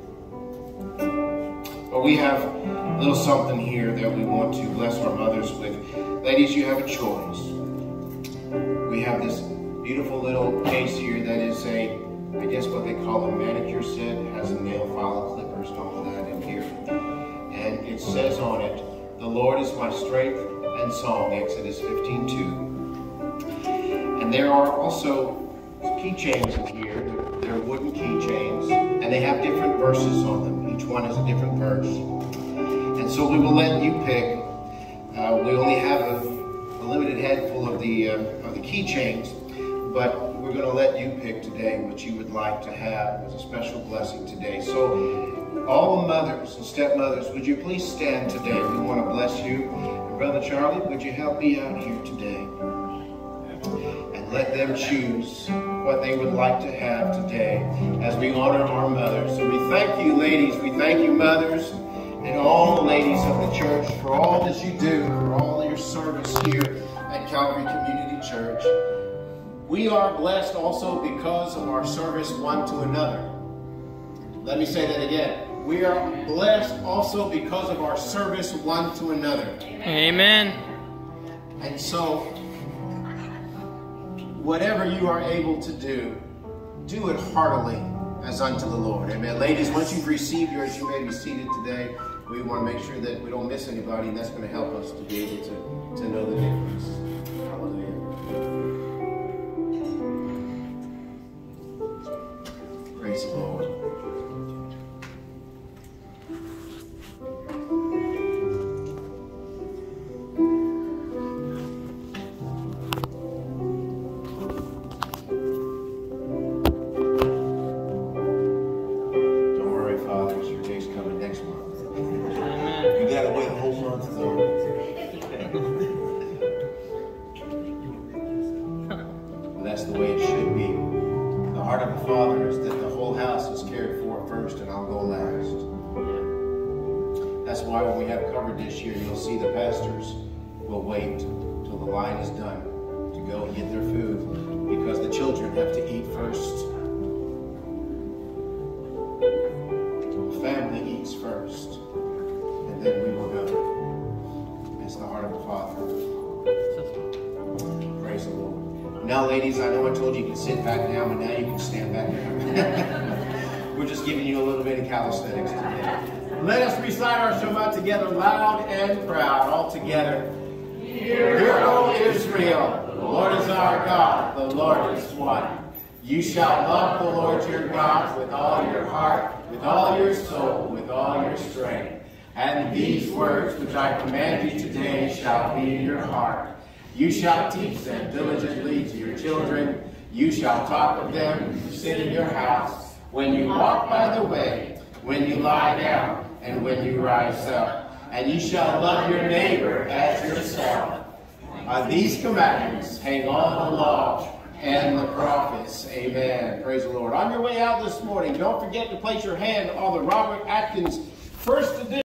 Speaker 6: But we have a little something here that we want to bless our mothers with. Ladies, you have a choice. We have this beautiful little case here that is I guess what they call a manicure set. It has a nail file, clippers, and all of that in here. And it says on it, "The Lord is my strength and song," Exodus 15:2. And there are also keychains in here. They're wooden keychains, and they have different verses on them. Each one is a different verse. And so we will let you pick. We only have a limited handful of the keychains, but we're going to let you pick today what you would like to have as a special blessing today. So all the mothers and stepmothers, would you please stand today? We want to bless you. And Brother Charlie, would you help me out here today? And let them choose what they would like to have today as we honor our mothers. So we thank you, ladies. We thank you, mothers, and all the ladies of the church for all that you do, for all your service here at Calvary Community Church. We are blessed also because of our service one to another. Let me say that again. We are blessed also because of our service one to another.
Speaker 3: Amen.
Speaker 6: And so, whatever you are able to do it heartily as unto the Lord. Amen. Ladies, once you've received yours, you may be seated today. We want to make sure that we don't miss anybody, and that's going to help us to be able to know the difference. Hallelujah. Praise the Lord. Don't worry, fathers, your day's coming next month. You gotta wait a whole month though. Well, that's the way it should be. The heart of the Father is that the whole house is cared for first and I'll go last. That's why when we have covered this year, you'll see the pastors will wait till the line is done to go and get their food because the children have to eat first. The family eats first and then we will go. It's the heart of the Father. Praise the Lord. Now, ladies, I know I told you you can sit back down, but now you can stand back down. We're just giving you a little bit of calisthenics today. Let us recite our Shabbat together, loud and proud, all together. Hear, O Israel, the Lord is our God, the Lord is one. You shall love the Lord your God with all your heart, with all your soul, with all your strength. And these words which I command you today shall be in your heart. You shall teach them diligently to your children. You shall talk of them when you sit in your house, when you walk by the way, when you lie down, and when you rise up. And you shall love your neighbor as yourself. On these commandments hang all the law and the prophets. Amen. Praise the Lord. On your way out this morning, don't forget to place your hand on the Robert Atkins First Edition